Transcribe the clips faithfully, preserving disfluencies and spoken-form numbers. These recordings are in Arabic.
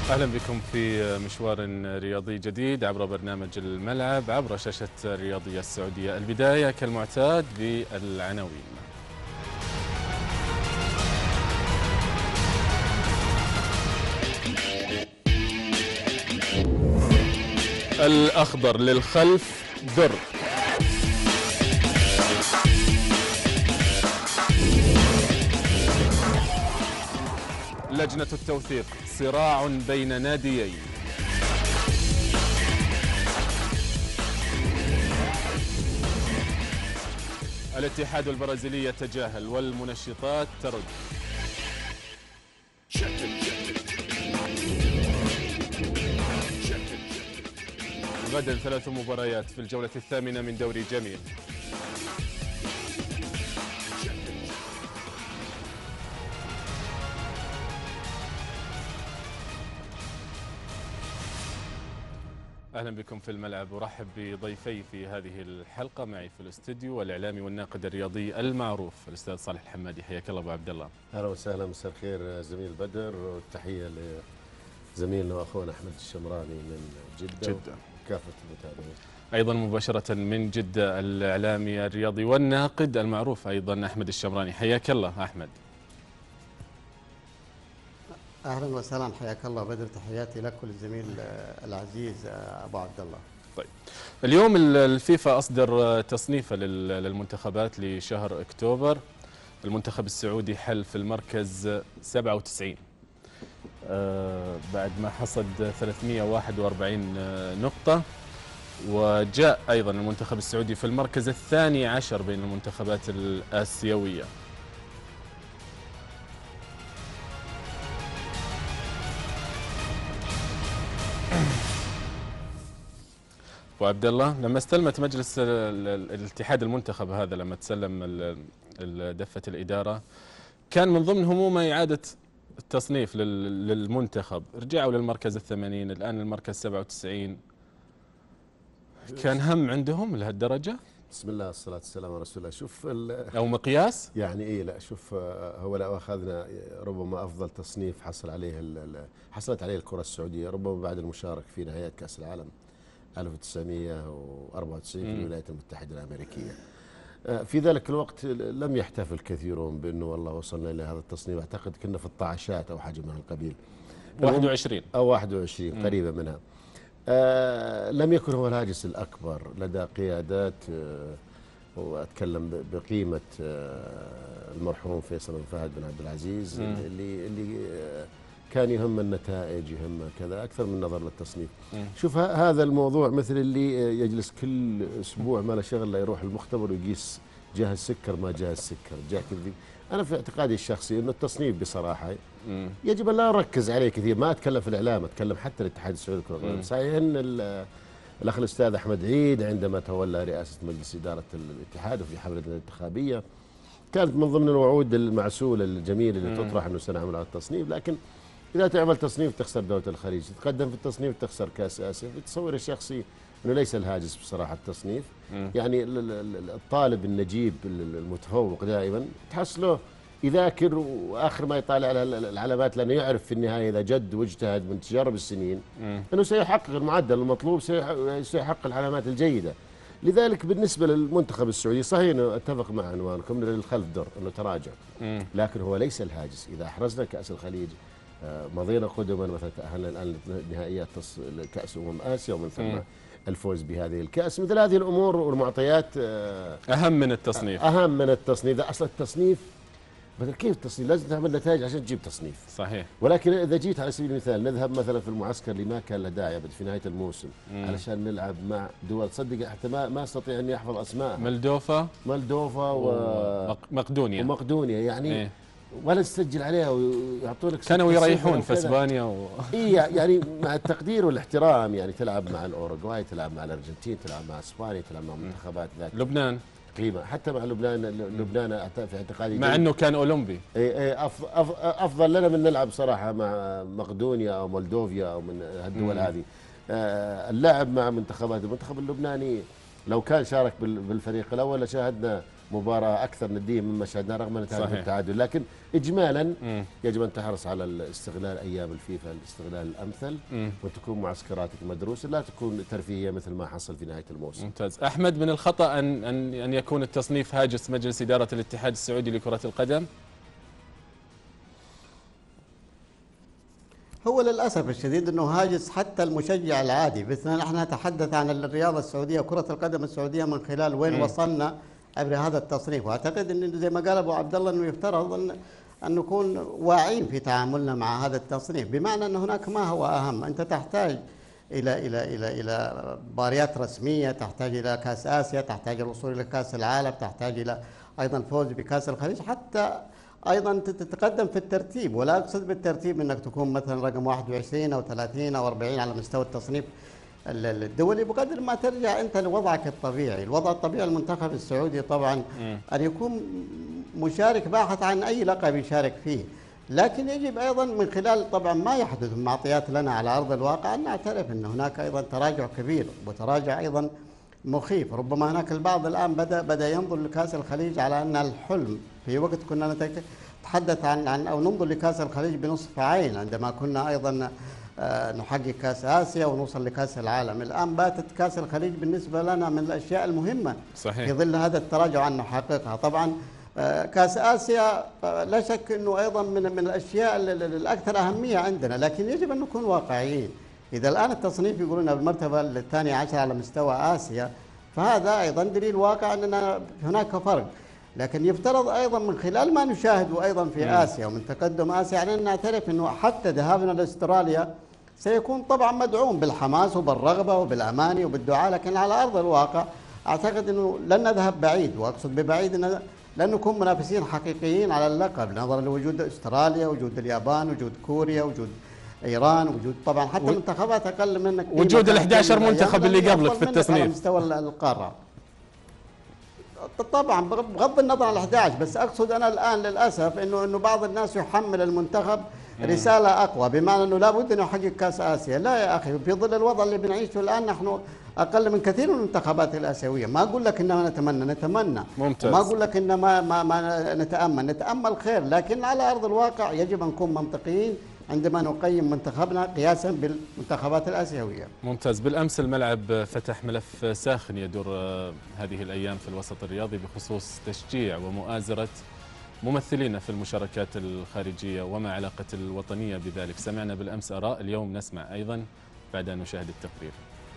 أهلا بكم في مشوار رياضي جديد عبر برنامج الملعب عبر شاشة الرياضية السعودية. البداية كالمعتاد بالعناوين. الأخضر للخلف در. لجنة التوثيق صراع بين ناديين. الاتحاد البرازيلي يتجاهل والمنشطات ترد. غدا ثلاث مباريات في الجولة الثامنة من دوري جميل. أهلا بكم في الملعب. أرحب بضيفي في هذه الحلقة. معي في الاستوديو والإعلامي والناقد الرياضي المعروف الأستاذ صالح الحمادي. حياك الله أبو عبد الله. أهلا وسهلا، مساء الخير زميل بدر، والتحية لزميلنا وأخونا أحمد الشمراني من جدة, جدة. وكافة المتابعين. أيضا مباشرة من جدة الإعلامي الرياضي والناقد المعروف أيضا أحمد الشمراني. حياك الله أحمد. اهلا وسهلا، حياك الله بدر، تحياتي لك وللزميل العزيز ابو عبد الله. طيب، اليوم الفيفا اصدر تصنيفه للمنتخبات لشهر اكتوبر. المنتخب السعودي حل في المركز سبعة وتسعين بعد ما حصد ثلاثمئة وواحد وأربعين نقطة، وجاء ايضا المنتخب السعودي في المركز الثاني عشر بين المنتخبات الآسيوية. ابو عبد الله، لما استلمت مجلس الاتحاد المنتخب هذا، لما تسلم دفة الإدارة، كان من ضمن همومه إعادة التصنيف للمنتخب. رجعوا للمركز الثمانين، الآن المركز سبعة وتسعين. كان هم عندهم لهالدرجة؟ بسم الله والصلاة والسلام على رسول الله. شوف أو مقياس؟ يعني إيه، لا شوف، هو لو أخذنا ربما أفضل تصنيف حصل عليه حصلت عليه الكرة السعودية، ربما بعد المشارك في نهايات كأس العالم ألف وتسعمئة وأربعة وتسعين في الولايات المتحدة الأمريكية. في ذلك الوقت لم يحتفل كثيرون بأنه والله وصلنا إلى هذا التصنيف. أعتقد كنا في الطعشات أو حاجة من القبيل، واحد وعشرين أو واحد وعشرين قريبة منها. آه لم يكن هو الهاجس الأكبر لدى قيادات، آه وأتكلم بقيمة آه المرحوم فيصل بن فهد بن عبد العزيز، مم. اللي اللي آه كان يهم النتائج، يهم كذا أكثر من نظر للتصنيف. مم. شوف هذا الموضوع مثل اللي يجلس كل أسبوع ما له شغل لا يروح المختبر ويقيس جاه السكر ما جاه السكر جاه كذي. أنا في اعتقادي الشخصي أنه التصنيف بصراحة مم. يجب أن لا نركز عليه كثير. ما أتكلم في الإعلام، أتكلم حتى الاتحاد السعودي لكرة القدم. صحيح أن الأخ الأستاذ أحمد عيد عندما تولى رئاسة مجلس إدارة الاتحاد وفي حملة الانتخابية كانت من ضمن الوعود المعسولة الجميلة اللي مم. تطرح أنه سنعمل على التصنيف، لكن إذا تعمل تصنيف تخسر دولة الخليج، تقدم في التصنيف تخسر كأس آسيا. في تصوري الشخصي أنه ليس الهاجس بصراحة التصنيف. مم. يعني الطالب النجيب المتفوق دائما تحصله يذاكر وآخر ما يطالع على العلامات، لأنه يعرف في النهاية إذا جد واجتهد من تجارب السنين مم. أنه سيحقق المعدل المطلوب، سيحقق العلامات الجيدة. لذلك بالنسبة للمنتخب السعودي صحيح أنه أتفق مع عنوانكم للخلف در أنه تراجع، مم. لكن هو ليس الهاجس. إذا أحرزنا كأس الخليج، مضينا قدما، مثلا تأهلنا الآن لنهائيات كأس أمم آسيا ومن ثم الفوز بهذه الكأس، مثل هذه الأمور والمعطيات أهم من التصنيف. أهم من التصنيف. ده أصل التصنيف بدل كيف التصنيف؟ لازم تعمل نتائج عشان تجيب تصنيف. صحيح. ولكن إذا جيت على سبيل المثال نذهب مثلا في المعسكر اللي ما كان له داعي في نهاية الموسم مم. علشان نلعب مع دول تصدق حتى ما ما استطيع اني احفظ اسماء. مولدوفا مولدوفا ومقدونيا ومقدونيا يعني إيه؟ ولا تسجل عليها ويعطونك كانوا يريحون في اسبانيا و... اي يعني مع التقدير والاحترام، يعني تلعب مع الاوروغواي، تلعب مع الارجنتين، تلعب مع اسبانيا، تلعب مع منتخبات ذات لبنان قيمه، حتى مع لبنان. لبنان في اعتقادي مع انه كان اولمبي. اي اي افضل لنا من نلعب صراحه مع مقدونيا او مولدوفيا او من هالدول هذه. اللعب مع منتخبات المنتخب اللبناني لو كان شارك بالفريق الاول لشاهدنا مباراة أكثر ندية مما شاهدناها رغم أن صحيح. التعادل، لكن إجمالا مم. يجب أن تحرص على استغلال أيام الفيفا الاستغلال الأمثل، مم. وتكون معسكراتك مدروسة، لا تكون ترفيهية مثل ما حصل في نهاية الموسم. ممتاز. أحمد، من الخطأ أن أن أن يكون التصنيف هاجس مجلس إدارة الاتحاد السعودي لكرة القدم؟ هو للأسف الشديد أنه هاجس حتى المشجع العادي، بس نحن نتحدث عن الرياضة السعودية وكرة القدم السعودية من خلال وين م. وصلنا عبر هذا التصنيف. وأعتقد أن زي ما قال أبو عبد الله أنه يفترض أن أن نكون واعين في تعاملنا مع هذا التصنيف، بمعنى أن هناك ما هو أهم. أنت تحتاج إلى إلى إلى إلى مباريات رسمية، تحتاج إلى كأس آسيا، تحتاج الوصول إلى كأس العالم، تحتاج إلى أيضا فوز بكأس الخليج، حتى أيضا تتقدم في الترتيب. ولا أقصد بالترتيب أنك تكون مثلا رقم واحد وعشرين أو ثلاثين أو أربعين على مستوى التصنيف الدولي، بقدر ما ترجع أنت لوضعك الطبيعي. الوضع الطبيعي المنتخب السعودي طبعا م. أن يكون مشارك باحث عن أي لقب يشارك فيه، لكن يجب أيضا من خلال طبعا ما يحدث من معطيات لنا على أرض الواقع أن نعترف أن هناك أيضا تراجع كبير وتراجع أيضا مخيف. ربما هناك البعض الآن بدأ بدأ ينظر لكأس الخليج على أن الحلم، في وقت كنا نتحدث عن عن أو ننظر لكأس الخليج بنصف عين عندما كنا أيضا نحقق كأس آسيا ونوصل لكأس العالم. الآن باتت كأس الخليج بالنسبة لنا من الأشياء المهمة صحيح. في ظل هذا التراجع أن نحققها. طبعا كأس آسيا لا شك أنه أيضا من من الأشياء الأكثر أهمية عندنا، لكن يجب أن نكون واقعيين. إذا الآن التصنيف يقولون بالمرتبة الثانية عشر على مستوى آسيا، فهذا أيضا دليل واقع أننا هناك فرق. لكن يفترض أيضا من خلال ما نشاهده أيضا في م. آسيا ومن تقدم آسيا علينا نعترف أنه حتى ذهابنا لأستراليا سيكون طبعا مدعوم بالحماس وبالرغبة وبالأماني وبالدعاء، لكن على أرض الواقع أعتقد أنه لن نذهب بعيد. وأقصد ببعيد أن لن نكون منافسين حقيقيين على اللقب، نظرا لوجود أستراليا، وجود اليابان، وجود كوريا، وجود ايران، وجود طبعا حتى و... منتخبات اقل منك، وجود ال إحدى عشر منتخب اللي قبلك في التصنيف على مستوى القاره. طبعا بغض النظر عن ال إحدى عشر، بس اقصد انا الان للاسف انه انه بعض الناس يحمل المنتخب رساله اقوى، بمعنى انه لابد انه يحقق كاس اسيا. لا يا اخي، في ظل الوضع اللي بنعيشه الان نحن اقل من كثير من المنتخبات الاسيويه. ما اقول لك انما نتمنى نتمنى ممتاز. ما اقول لك انما ما, ما نتامل نتامل خير، لكن على ارض الواقع يجب ان نكون منطقيين عندما نقيم منتخبنا قياسا بالمنتخبات الآسيوية. ممتاز. بالأمس الملعب فتح ملف ساخن يدور هذه الأيام في الوسط الرياضي بخصوص تشجيع ومؤازرة ممثلين في المشاركات الخارجية وما علاقة الوطنية بذلك. سمعنا بالأمس آراء، اليوم نسمع أيضا بعد أن نشاهد التقرير.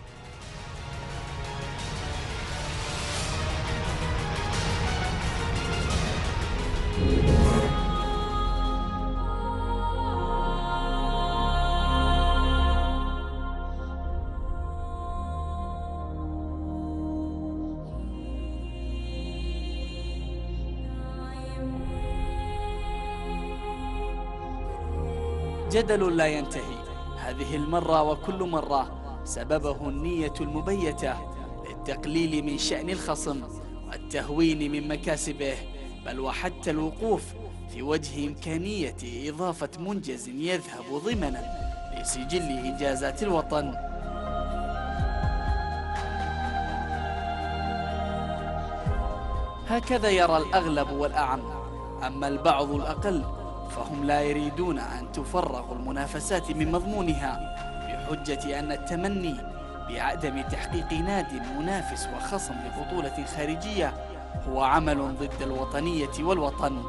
جدل لا ينتهي هذه المرة وكل مرة، سببه النية المبيتة للتقليل من شأن الخصم والتهوين من مكاسبه، بل وحتى الوقوف في وجه إمكانية إضافة منجز يذهب ضمنا لسجل إنجازات الوطن. هكذا يرى الأغلب والأعم، أما البعض الأقل فهم لا يريدون أن تفرغ المنافسات من مضمونها بحجة أن التمني بعدم تحقيق ناد منافس وخصم لبطولة خارجية هو عمل ضد الوطنية والوطن.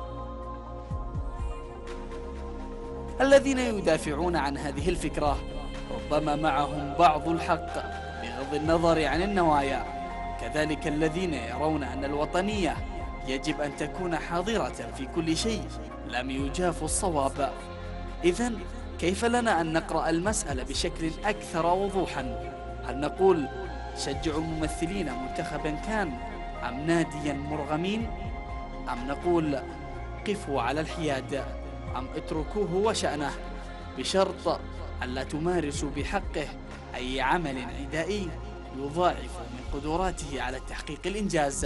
الذين يدافعون عن هذه الفكرة ربما معهم بعض الحق بغض النظر عن النوايا، كذلك الذين يرون أن الوطنية يجب أن تكون حاضرة في كل شيء لم يجاف الصواب. إذن كيف لنا أن نقرأ المسألة بشكل أكثر وضوحا؟ هل نقول شجعوا ممثلين منتخبا كان أم ناديا مرغمين؟ أم نقول قفوا على الحياد؟ أم اتركوه وشأنه بشرط ألا تمارسوا بحقه أي عمل عدائي يضاعف من قدراته على تحقيق الإنجاز؟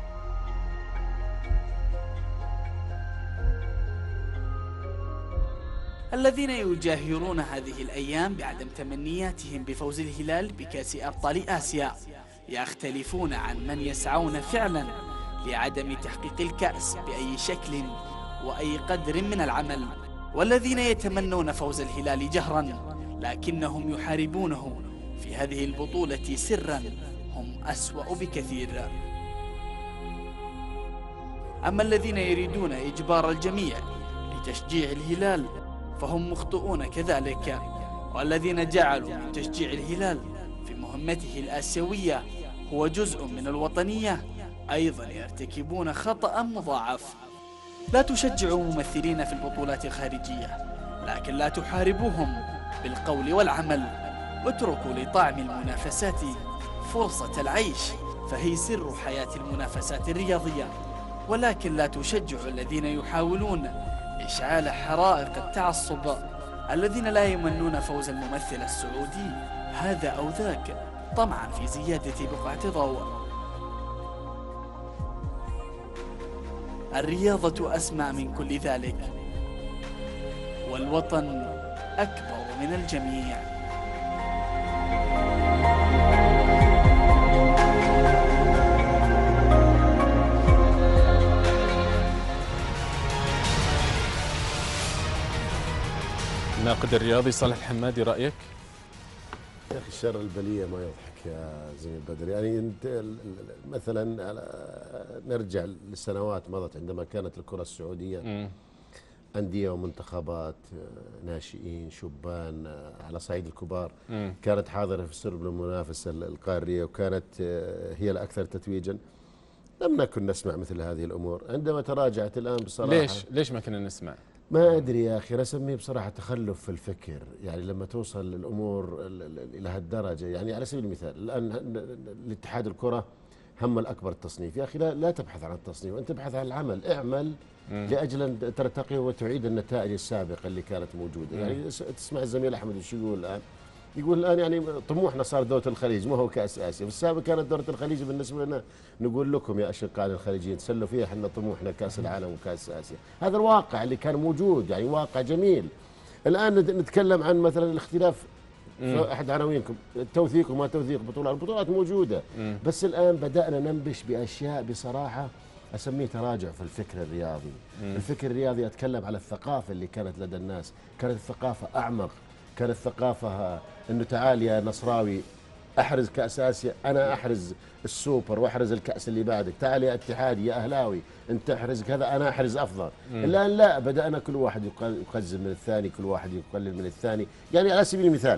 الذين يجاهرون هذه الأيام بعدم تمنياتهم بفوز الهلال بكأس أبطال آسيا يختلفون عن من يسعون فعلا لعدم تحقيق الكأس بأي شكل وأي قدر من العمل، والذين يتمنون فوز الهلال جهرا لكنهم يحاربونه في هذه البطولة سرا هم أسوأ بكثير. أما الذين يريدون إجبار الجميع لتشجيع الهلال فهم مخطئون كذلك، والذين جعلوا من تشجيع الهلال في مهمته الآسيوية هو جزء من الوطنية أيضا يرتكبون خطأ مضاعف. لا تشجعوا ممثلين في البطولات الخارجية لكن لا تحاربوهم بالقول والعمل، اتركوا لطعم المنافسات فرصة العيش فهي سر حياة المنافسات الرياضية، ولكن لا تشجعوا الذين يحاولون إشعال حرائق التعصب، الذين لا يمنون فوز الممثل السعودي هذا أو ذاك طمعا في زيادة بقعة ضوء. الرياضة أسمى من كل ذلك، والوطن أكبر من الجميع. الناقد الرياضي صالح الحمادي، رأيك؟ يا أخي شر البلية ما يضحك يا زميل بدر. يعني انت ال- ال- مثلا على- نرجع لسنوات مضت عندما كانت الكرة السعودية مم. أندية ومنتخبات، آه، ناشئين شبان، آه، على صعيد الكبار، مم. كانت حاضرة في سرب المنافسة القارية، وكانت آه، هي الأكثر تتويجا. لم نكن نسمع مثل هذه الأمور. عندما تراجعت الآن بصراحة، ليش ليش ما كنا نسمع؟ ما أدري يا أخي، أنا أسميه بصراحة تخلف في الفكر. يعني لما توصل الأمور ال- ال- إلى هالدرجة، يعني على سبيل المثال الآن الاتحاد الكرة هم الأكبر التصنيف. يا أخي لا, لا تبحث عن التصنيف، أنت تبحث عن العمل، اعمل مم. لأجل أن ترتقي وتعيد النتائج السابقة اللي كانت موجودة. يعني تسمع الزميل أحمد وش يقول الآن؟ يقول الآن يعني طموحنا صار دورة الخليج، ما هو كأس آسيا. في السابق كانت دورة الخليج بالنسبة لنا نقول لكم يا أشقائنا الخليجيين تسلوا فيها، احنا طموحنا كأس العالم وكأس آسيا. هذا الواقع اللي كان موجود، يعني واقع جميل. الآن ند- نتكلم عن مثلا الاختلاف في أحد عناوينكم، التوثيق وما توثيق بطولات، البطولات موجودة. مم. بس الآن بدأنا ننبش بأشياء بصراحة أسميه تراجع في الفكر الرياضي. مم. الفكر الرياضي أتكلم على الثقافة اللي كانت لدى الناس، كانت الثقافة أعمق، كانت الثقافة أنه تعال يا نصراوي أحرز كأس آسيا، أنا أحرز السوبر وأحرز الكأس اللي بعدك، تعال يا اتحادي يا أهلاوي أنت أحرز كذا أنا أحرز أفضل. الآن لا، بدأنا كل واحد يقل- يقزم من الثاني، كل واحد يقلل من الثاني. يعني على سبيل المثال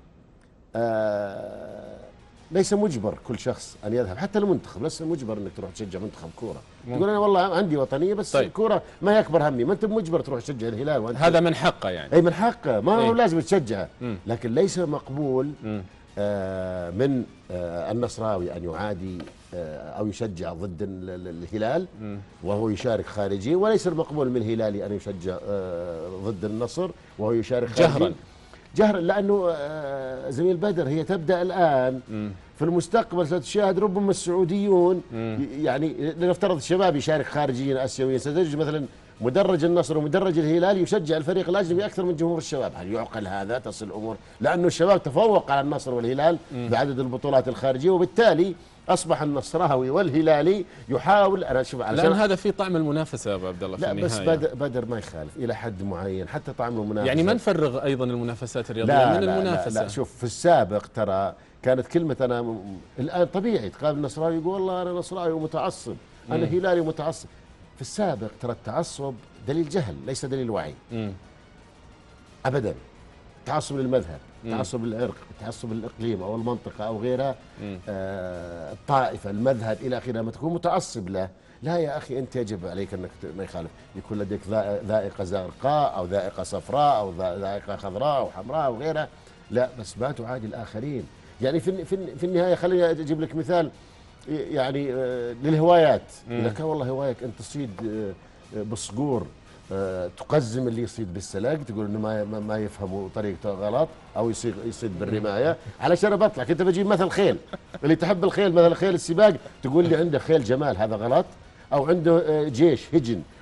آه ليس مجبر كل شخص ان يذهب، حتى المنتخب ليس مجبر انك تروح تشجع منتخب كوره. تقول انا والله عندي وطنيه بس طيب. الكوره ما يكبر همي، ما انت مجبر تروح تشجع الهلال وانت هذا من حقه يعني. اي من حقه، ما هو إيه. لازم تشجعه. مم. لكن ليس مقبول مم. آه من آه النصراوي ان يعادي آه او يشجع ضد ال- ال- الهلال مم. وهو يشارك خارجي، وليس المقبول من الهلالي ان يشجع آه ضد النصر وهو يشارك خارجي جهرا. جهرا. لانه آه زميل بدر هي تبدا الان، مم. في المستقبل ستشاهد ربما السعوديون مم. ي- يعني لنفترض الشباب يشارك خارجيا اسيويا، ستجد مثلا مدرج النصر ومدرج الهلال يشجع الفريق الاجنبي اكثر من جمهور الشباب. هل يعقل هذا؟ تصل الامور لانه الشباب تفوق على النصر والهلال بعدد البطولات الخارجيه، وبالتالي اصبح النصراوي والهلالي يحاول. انا شوف لان علشان هذا في طعم المنافسه يا ابو عبد الله في لا النهايه. بس بدر, بدر ما يخالف الى حد معين، حتى طعم المنافسه. يعني ما نفرغ ايضا المنافسات الرياضيه لا من لا المنافسه. لا, لا شوف، في السابق ترى كانت كلمة أنا م- الآن طبيعي تقابل النصراوي يقول والله أنا نصراوي ومتعصب، أنا هلالي ومتعصب. في السابق ترى التعصب دليل جهل ليس دليل وعي مم. أبدا. تعصب للمذهب، مم. تعصب للعرق، تعصب للإقليم أو المنطقة أو غيرها، مم. آه الطائفة، المذهب إلى آخره. لما تكون متعصب له، لا يا أخي أنت يجب عليك أنك ت- ما يخالف يكون لديك ذا- ذائقة زرقاء أو ذائقة صفراء أو ذا- ذائقة خضراء أو حمراء أو غيرها، لا بس ما تعادي الآخرين. يعني في الن- في الن- في النهاية خليني أجيب لك مثال ي- يعني آه، للهوايات. إذا كان والله هوايك أن تصيد آه، بالصقور، آه، تقزم اللي يصيد بالسلاق، تقول انه ما ما- ما يفهموا طريقته غلط، او يصيد يصيد بالرمايه. علشان بطلع كنت بجيب مثل خيل، اللي تحب الخيل مثل خيل السباق تقول لي عنده خيل جمال، هذا غلط. او عنده آه، جيش هجن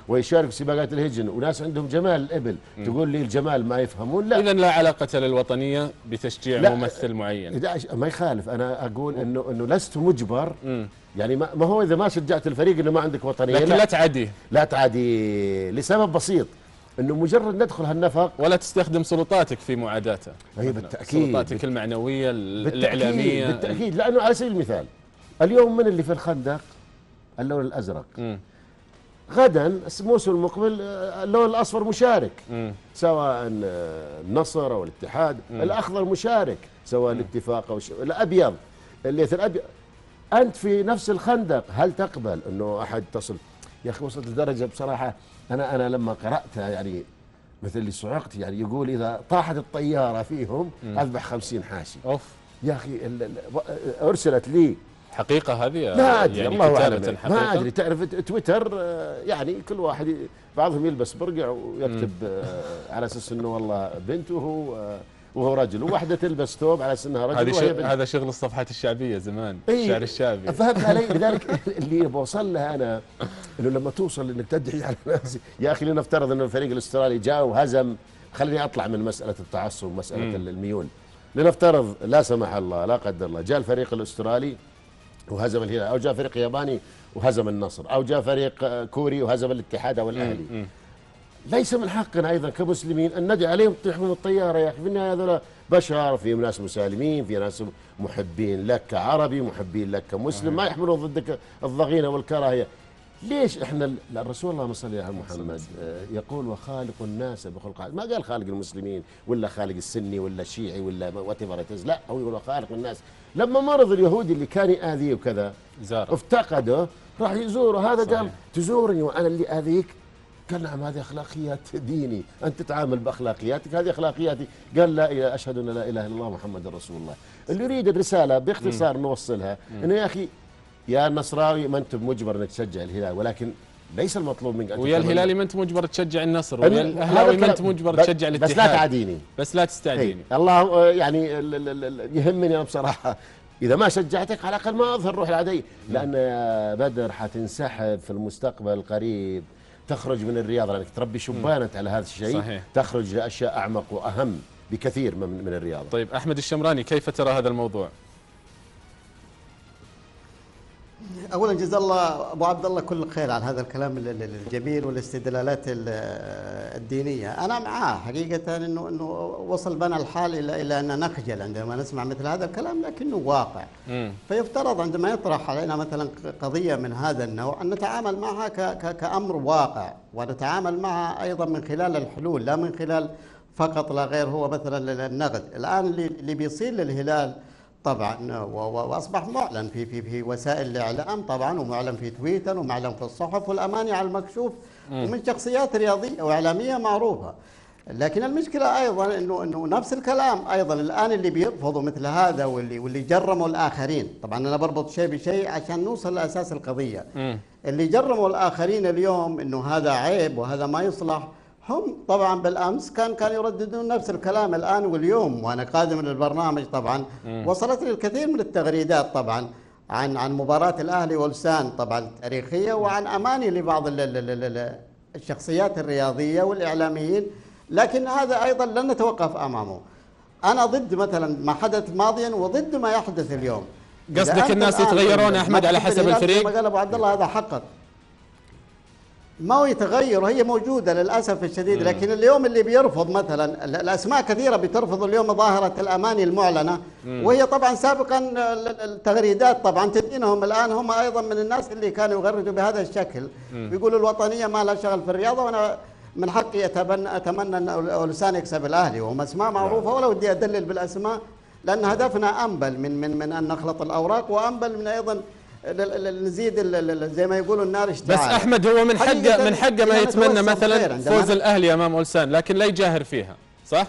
ويشارك في سباقات الهجن، وناس عندهم جمال الإبل، تقول لي الجمال ما يفهمون؟ لا. إذا لا علاقة للوطنية بتشجيع لا. ممثل معين. ما يخالف، أنا أقول إنه إنه لست مجبر. م. يعني ما ما هو إذا ما شجعت الفريق إنه ما عندك وطنية، لكن لا, لا تعادي لا تعادي لسبب بسيط، انه مجرد ندخل هالنفق ولا تستخدم سلطاتك في معاداته. اي بالتاكيد، سلطاتك المعنويه بالتأكيد الاعلاميه. بالتاكيد، لانه على سبيل المثال اليوم من اللي في الخندق اللون الازرق، م. غدا الموسم المقبل اللون الاصفر مشارك، م. سواء النصر او الاتحاد، م. الاخضر مشارك، سواء م. الاتفاق او الش... الابيض الليث الابيض. انت في نفس الخندق، هل تقبل انه احد تصل؟ يا اخي وصلت لدرجه بصراحه، انا انا لما قراتها يعني مثل اللي صعقت، يعني يقول اذا طاحت الطياره فيهم اذبح خمسين حاشي. اوف يا اخي ارسلت لي حقيقه هذه، ما ادري يعني الله اعلم، ما ادري. تعرف تويتر يعني كل واحد بعضهم يلبس برقع ويكتب على اساس انه والله بنت وهو وهو رجل، وواحده تلبس ثوب على انها رجل وهي بنت. هذا شغل الصفحات الشعبيه زمان، ايه الشعر الشعبي. فهمت علي؟ لذلك اللي بوصل له انا انه لما توصل انك تدعي على ناس، يا اخي لنفترض انه الفريق الاسترالي جاء وهزم، خليني اطلع من مساله التعصب ومساله مم. الميول. لنفترض لا سمح الله لا قدر الله جاء الفريق الاسترالي وهزم الهلال، او جاء فريق ياباني وهزم النصر، او جاء فريق كوري وهزم الاتحاد او الاهلي. مم. ليس من حقنا ايضا كمسلمين ان ندعي عليهم تطيح من الطياره. يا اخي في النهايه هذول بشر، في ناس مسالمين، في ناس محبين لك كعربي، محبين لك كمسلم، ما يحملون ضدك الضغينه والكراهيه. ليش احنا الرسول اللهم صل على محمد يقول وخالق الناس بخلق، ما قال خالق المسلمين ولا خالق السني ولا الشيعي ولا وات ايفر، لا هو يقول خالق الناس. لما مرض اليهودي اللي كان ياذيه وكذا زار افتقده، راح يزوره، هذا قال تزورني وانا اللي اذيك؟ قال نعم هذه اخلاقيات ديني، انت تتعامل باخلاقياتك، هذه اخلاقياتي. قال لا اله اشهد ان لا اله الا الله محمد رسول الله. اللي يريد الرساله باختصار م. نوصلها انه يا اخي يا النصراوي ما انت مجبر انك تشجع الهلال، ولكن ليس المطلوب منك ان، ويا الهلالي ما انت مجبر تشجع النصر، ويا الاهلاوي ما انت مجبر تشجع الاتحاد، بس لا تعاديني، بس لا تستعديني. الله يعني يهمني انا بصراحه إذا ما شجعتك على الأقل ما أظهر روح العادية، لأن يا بدر حتنسحب في المستقبل القريب، تخرج من الرياضة لأنك تربي شبانة على هذا الشيء. صحيح. تخرج لأشياء أعمق وأهم بكثير من من الرياضة. طيب أحمد الشمراني، كيف ترى هذا الموضوع؟ اولا جزا الله ابو عبد الله كل خير على هذا الكلام الجميل والاستدلالات الدينيه. انا معاه حقيقه انه انه وصل بنا الحال الى الى ان نخجل عندما نسمع مثل هذا الكلام، لكنه واقع. م. فيفترض عندما يطرح علينا مثلا قضيه من هذا النوع ان نتعامل معها كامر واقع، ونتعامل معها ايضا من خلال الحلول، لا من خلال فقط لا غير هو مثلا النقد. الان اللي بيصير للهلال طبعا واصبح معلن في في في وسائل الاعلام طبعا، ومعلن في تويتر، ومعلن في الصحف، والاماني على المكشوف، ومن شخصيات رياضيه واعلاميه معروفه. لكن المشكله ايضا انه انه نفس الكلام ايضا الان اللي بيرفضوا مثل هذا واللي واللي جرموا الاخرين، طبعا انا بربط شيء بشيء عشان نوصل لاساس القضيه. م. اللي جرموا الاخرين اليوم انه هذا عيب وهذا ما يصلح، هم طبعا بالامس كان كانوا يرددون نفس الكلام الان واليوم، وانا قادم للبرنامج طبعا م. وصلتني الكثير من التغريدات طبعا عن عن مباراه الاهلي والسان طبعا التاريخيه، وعن اماني لبعض الشخصيات الرياضيه والاعلاميين، لكن هذا ايضا لن نتوقف امامه. انا ضد مثلا ما حدث ماضيا وضد ما يحدث اليوم. قصدك الناس يتغيرون احمد على حسب الفريق؟ ما قال ابو عبد الله هذا حقق، ما هو يتغير، وهي موجودة للأسف الشديد. لكن اليوم اللي بيرفض مثلا، الأسماء كثيرة بترفض اليوم ظاهرة الأماني المعلنة، وهي طبعا سابقا التغريدات طبعا تدينهم الآن هم أيضا من الناس اللي كانوا يغردوا بهذا الشكل، بيقولوا الوطنية ما لها شغل في الرياضة، وأنا من حقي أتمنى أتمنى أن أولسان يكسب الأهلي، وهم أسماء معروفة، ولا ودي أدلل بالأسماء لأن هدفنا أنبل من من من أن نخلط الأوراق، وأنبل من أيضا نزيد زي ما يقولوا النار اشتعال. بس احمد هو من حقه من حقه ما يتمنى مثلا فوز الاهلي امام اولسان، لكن لا يجاهر فيها، صح؟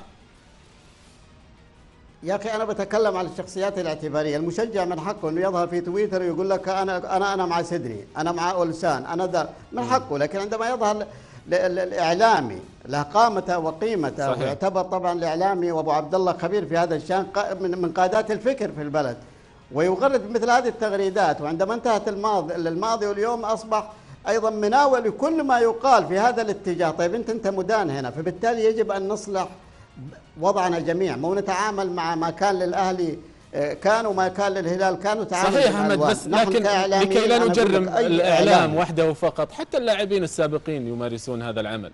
يا اخي انا بتكلم على الشخصيات الاعتباريه، المشجع من حقه انه يظهر في تويتر ويقول لك انا انا انا مع سيدني، انا مع اولسان، انا ذا، من حقه. لكن عندما يظهر الاعلامي له قامته وقيمته، ويعتبر طبعا الاعلامي وابو عبد الله خبير في هذا الشان من قادات الفكر في البلد، ويغرد مثل هذه التغريدات، وعندما انتهت الماضي الماضي واليوم اصبح ايضا مناوئ لكل ما يقال في هذا الاتجاه. طيب انت انت مدان هنا، فبالتالي يجب ان نصلح وضعنا جميع، مو نتعامل مع ما كان للاهلي كان وما كان للهلال كانوا تعامل صحيح احمد، بس لكن لكي لا نجرم الاعلام وحده فقط، حتى اللاعبين السابقين يمارسون هذا العمل.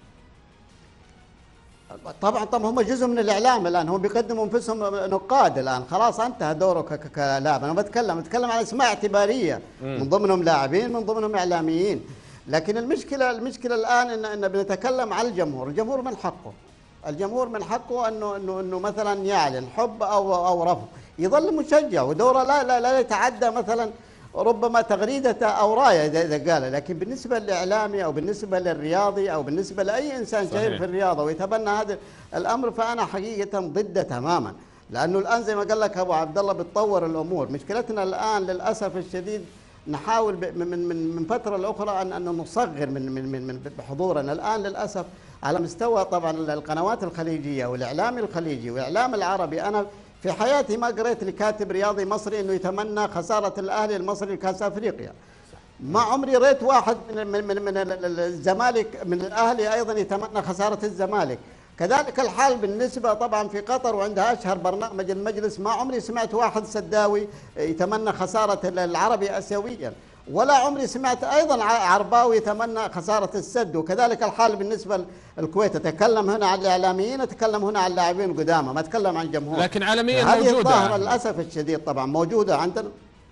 طبعا طبعا هم جزء من الاعلام الان، هم بيقدموا انفسهم نقاد الان، خلاص انتهى دوره كلاعب. انا بتكلم بتكلم على اسماء اعتباريه، من ضمنهم لاعبين من ضمنهم اعلاميين. لكن المشكله المشكله الان ان ان بنتكلم على الجمهور، الجمهور من حقه الجمهور من حقه انه انه انه مثلا يعلن حب او او رفض، يظل مشجع ودوره لا لا لا يتعدى مثلا ربما تغريدة أو راية إذا قال. لكن بالنسبة للإعلامي أو بالنسبة للرياضي أو بالنسبة لأي إنسان شهير في الرياضة ويتبنى هذا الأمر، فأنا حقيقة ضده تماما. لأنه الآن زي ما قال لك أبو عبد الله بتطور الأمور. مشكلتنا الآن للأسف الشديد نحاول من من من فترة لأخرى أن أن نصغر من من من من بحضورنا. الآن للأسف على مستوى طبعا القنوات الخليجية والإعلام الخليجي والإعلام العربي، أنا في حياتي ما قريت لكاتب رياضي مصري انه يتمنى خساره الاهلي المصري لكاس افريقيا. ما عمري ريت واحد من من من, من الزمالك من الاهلي ايضا يتمنى خساره الزمالك. كذلك الحال بالنسبه طبعا في قطر وعندها اشهر برنامج المجلس، ما عمري سمعت واحد سداوي يتمنى خساره العربي اسيويا، ولا عمري سمعت ايضا عرباوي يتمنى خساره السد. وكذلك الحال بالنسبه للكويت. اتكلم هنا عن الاعلاميين، اتكلم هنا عن اللاعبين القدامى، ما اتكلم عن جمهور. لكن عالميا هذه موجوده الظاهره للاسف الشديد طبعا موجوده عندنا.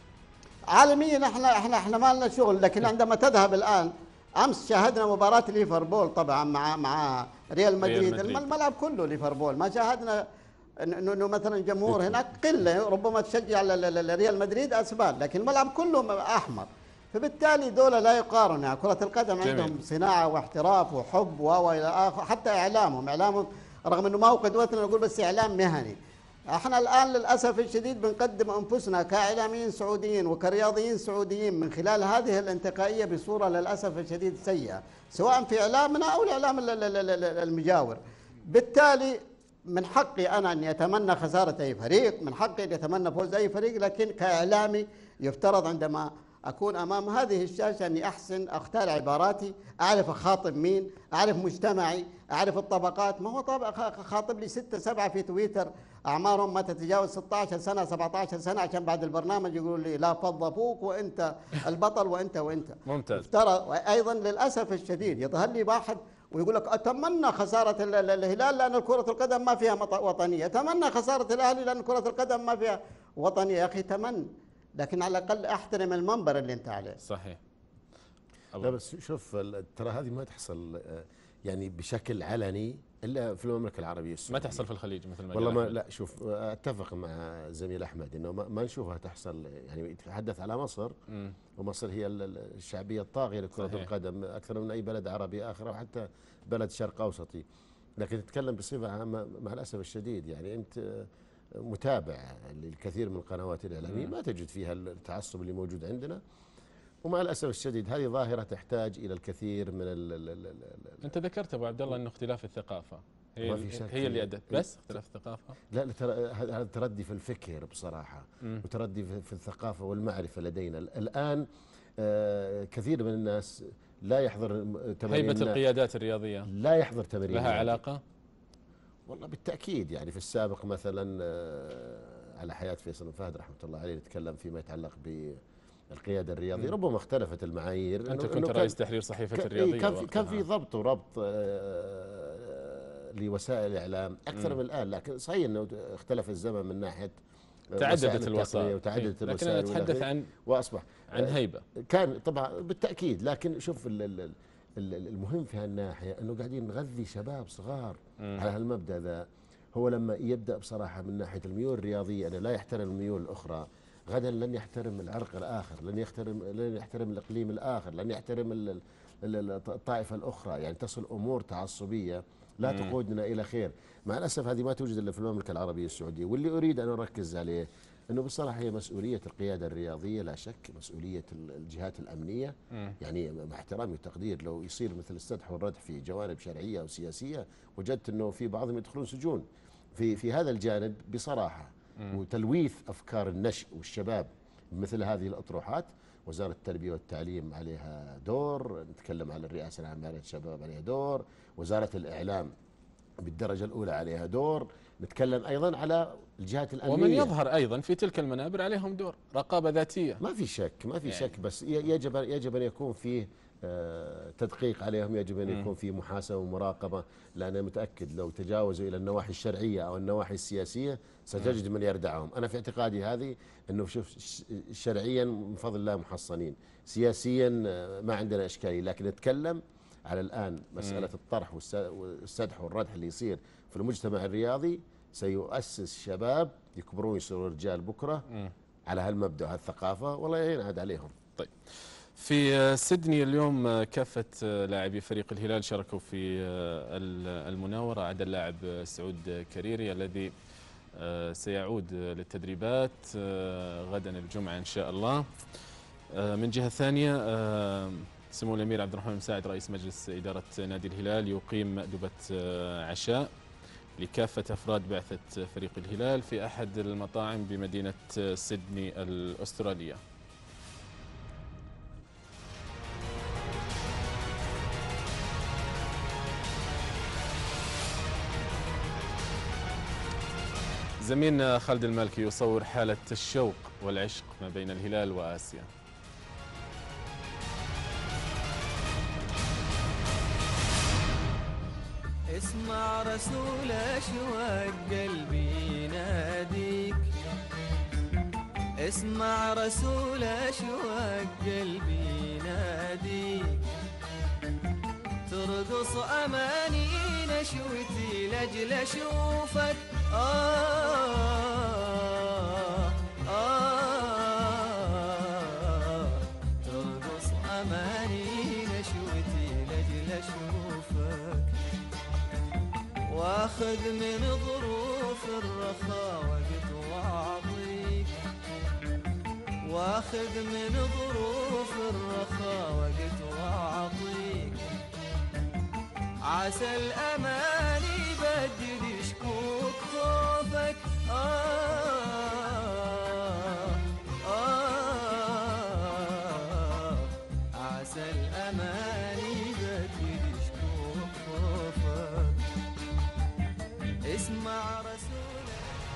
عالميا احنا احنا احنا ما لنا شغل. لكن عندما تذهب الان، امس شاهدنا مباراه ليفربول طبعا مع مع ريال مدريد، الملعب كله ليفربول، ما شاهدنا انه مثلا جمهور هناك قله ربما تشجع ريال مدريد اسبان، لكن الملعب كله احمر. فبالتالي دولة لا يقارن. كرة القدم عندهم صناعة واحتراف وحب والى اخره، حتى اعلامهم اعلامهم رغم انه ما هو قدوتنا نقول بس اعلام مهني. احنا الان للاسف الشديد بنقدم انفسنا كاعلاميين سعوديين وكرياضيين سعوديين من خلال هذه الانتقائية بصورة للاسف الشديد سيئة، سواء في اعلامنا او الاعلام المجاور. بالتالي من حقي انا ان يتمنى خسارة اي فريق، من حقي ان يتمنى فوز اي فريق، لكن كاعلامي يفترض عندما أكون أمام هذه الشاشة أني أحسن أختار عباراتي، أعرف أخاطب مين، أعرف مجتمعي، أعرف الطبقات. ما هو طبعا خاطب لي ستة سبعة في تويتر أعمارهم ما تتجاوز ستة عشر سنة سبعة عشر سنة، عشان بعد البرنامج يقولوا لي لا فضفوك وأنت البطل وأنت وأنت. ممتاز. ترى أيضا للأسف الشديد يظهر لي واحد ويقول لك أتمنى خسارة الهلال لأن كرة القدم ما فيها وطنية، أتمنى خسارة الأهلي لأن كرة القدم ما فيها وطنية. يا أخي تمنى، لكن على الأقل احترم المنبر اللي أنت عليه. صحيح. لا بس شوف ترى هذه ما تحصل يعني بشكل علني إلا في المملكة العربية السعودية. ما تحصل في الخليج مثل ما والله ما لا شوف أتفق مع زميل أحمد إنه ما نشوفها تحصل. يعني يتحدث على مصر م. ومصر هي الشعبية الطاغية لكرة القدم أكثر من أي بلد عربي آخر أو حتى بلد شرق أوسطي. لكن تتكلم بصفة عامة مع الأسف الشديد، يعني أنت متابع للكثير من القنوات الإعلامية ما تجد فيها التعصب اللي موجود عندنا، ومع الأسف الشديد هذه ظاهرة تحتاج إلى الكثير من ال ال ال ال أنت ذكرت أبو عبد الله أنه اختلاف الثقافة هي هي اللي أدت، بس اختلاف الثقافة. لا هذا تردي في الفكر بصراحة م. وتردي في الثقافة والمعرفة لدينا الآن. آه كثير من الناس لا يحضر تمارين. هيبة القيادات الرياضية لا يحضر تمارين لها علاقة؟ والله بالتأكيد. يعني في السابق مثلا على حياة فيصل بن فهد رحمة الله عليه نتكلم فيما يتعلق بالقيادة الرياضية، ربما اختلفت المعايير. أنت كنت رئيس تحرير صحيفة الرياضية، كان في كان في ضبط وربط لوسائل الإعلام أكثر من الآن، لكن صحيح أنه اختلف الزمن من ناحية تعددت الوسائل وتعددت لكن الوسائل، لكن أنا أتحدث عن وأصبح عن هيبة. كان طبعا بالتأكيد، لكن شوف ال ال المهم في هالناحية أنه قاعدين نغذي شباب صغار مم. على هالمبدأ ذا. هو لما يبدأ بصراحة من ناحية الميول الرياضية أنه لا يحترم الميول الأخرى، غدا لن يحترم العرق الآخر، لن يحترم لن يحترم الإقليم الآخر، لن يحترم الطائفة الأخرى. يعني تصل أمور تعصبية لا مم. تقودنا إلى خير. مع الأسف هذه ما توجد إلا في المملكة العربية السعودية. واللي أريد أن أركز عليه أنه بصراحة هي مسؤولية القيادة الرياضية لا شك، مسؤولية الجهات الأمنية. م. يعني مع احترامي والتقدير لو يصير مثل السدح والردح في جوانب شرعية أو سياسية، وجدت أنه في بعضهم يدخلون سجون في في هذا الجانب بصراحة. م. وتلويث أفكار النشء والشباب مثل هذه الأطروحات وزارة التربية والتعليم عليها دور، نتكلم على الرئاسة العامة للشباب عليها دور، وزارة الإعلام بالدرجة الأولى عليها دور، نتكلم أيضا على الجهات الأمنية ومن يظهر أيضا في تلك المنابر عليهم دور رقابة ذاتية. ما في شك ما في يعني شك بس يجب يجب أن يكون فيه تدقيق عليهم، يجب أن يكون في محاسبة ومراقبة، لأن متأكد لو تجاوزوا إلى النواحي الشرعية أو النواحي السياسية ستجد من يردعهم. أنا في اعتقادي هذه أنه شوف شرعيا من فضل الله محصنين، سياسيا ما عندنا إشكالية، لكن نتكلم على الآن مسألة الطرح والسدح والردح اللي يصير في المجتمع الرياضي سيؤسس شباب يكبرون يصيروا رجال بكرة على هالمبدأ وهالثقافة، والله ينعاد عليهم. طيب، في سيدني اليوم كافة لاعبي فريق الهلال شاركوا في المناورة عدا اللاعب سعود كريري الذي سيعود للتدريبات غدا الجمعة إن شاء الله. من جهة ثانية سمو الأمير عبد الرحمن مساعد رئيس مجلس إدارة نادي الهلال يقيم مأدبة عشاء لكافة أفراد بعثة فريق الهلال في أحد المطاعم بمدينة سيدني الأسترالية. زميلنا خالد المالكي يصور حالة الشوق والعشق ما بين الهلال وآسيا. اسمع رسول أشواق قلبي يناديك، اسمع رسول أشواق قلبي يناديك، ترقص أماني نشوتي لأجل أشوفك. آه آه ترقص أماني نشوتي لأجل أشوفك، واخذ من ظروف الرخاء وقت واعطيك، واخذ من ظروف الرخاء وقت واعطيك، عسى الأماني يبدد شكوك خوفك. آه آه عسى الأماني يبدد شكوك خوفك، اسمع رسول.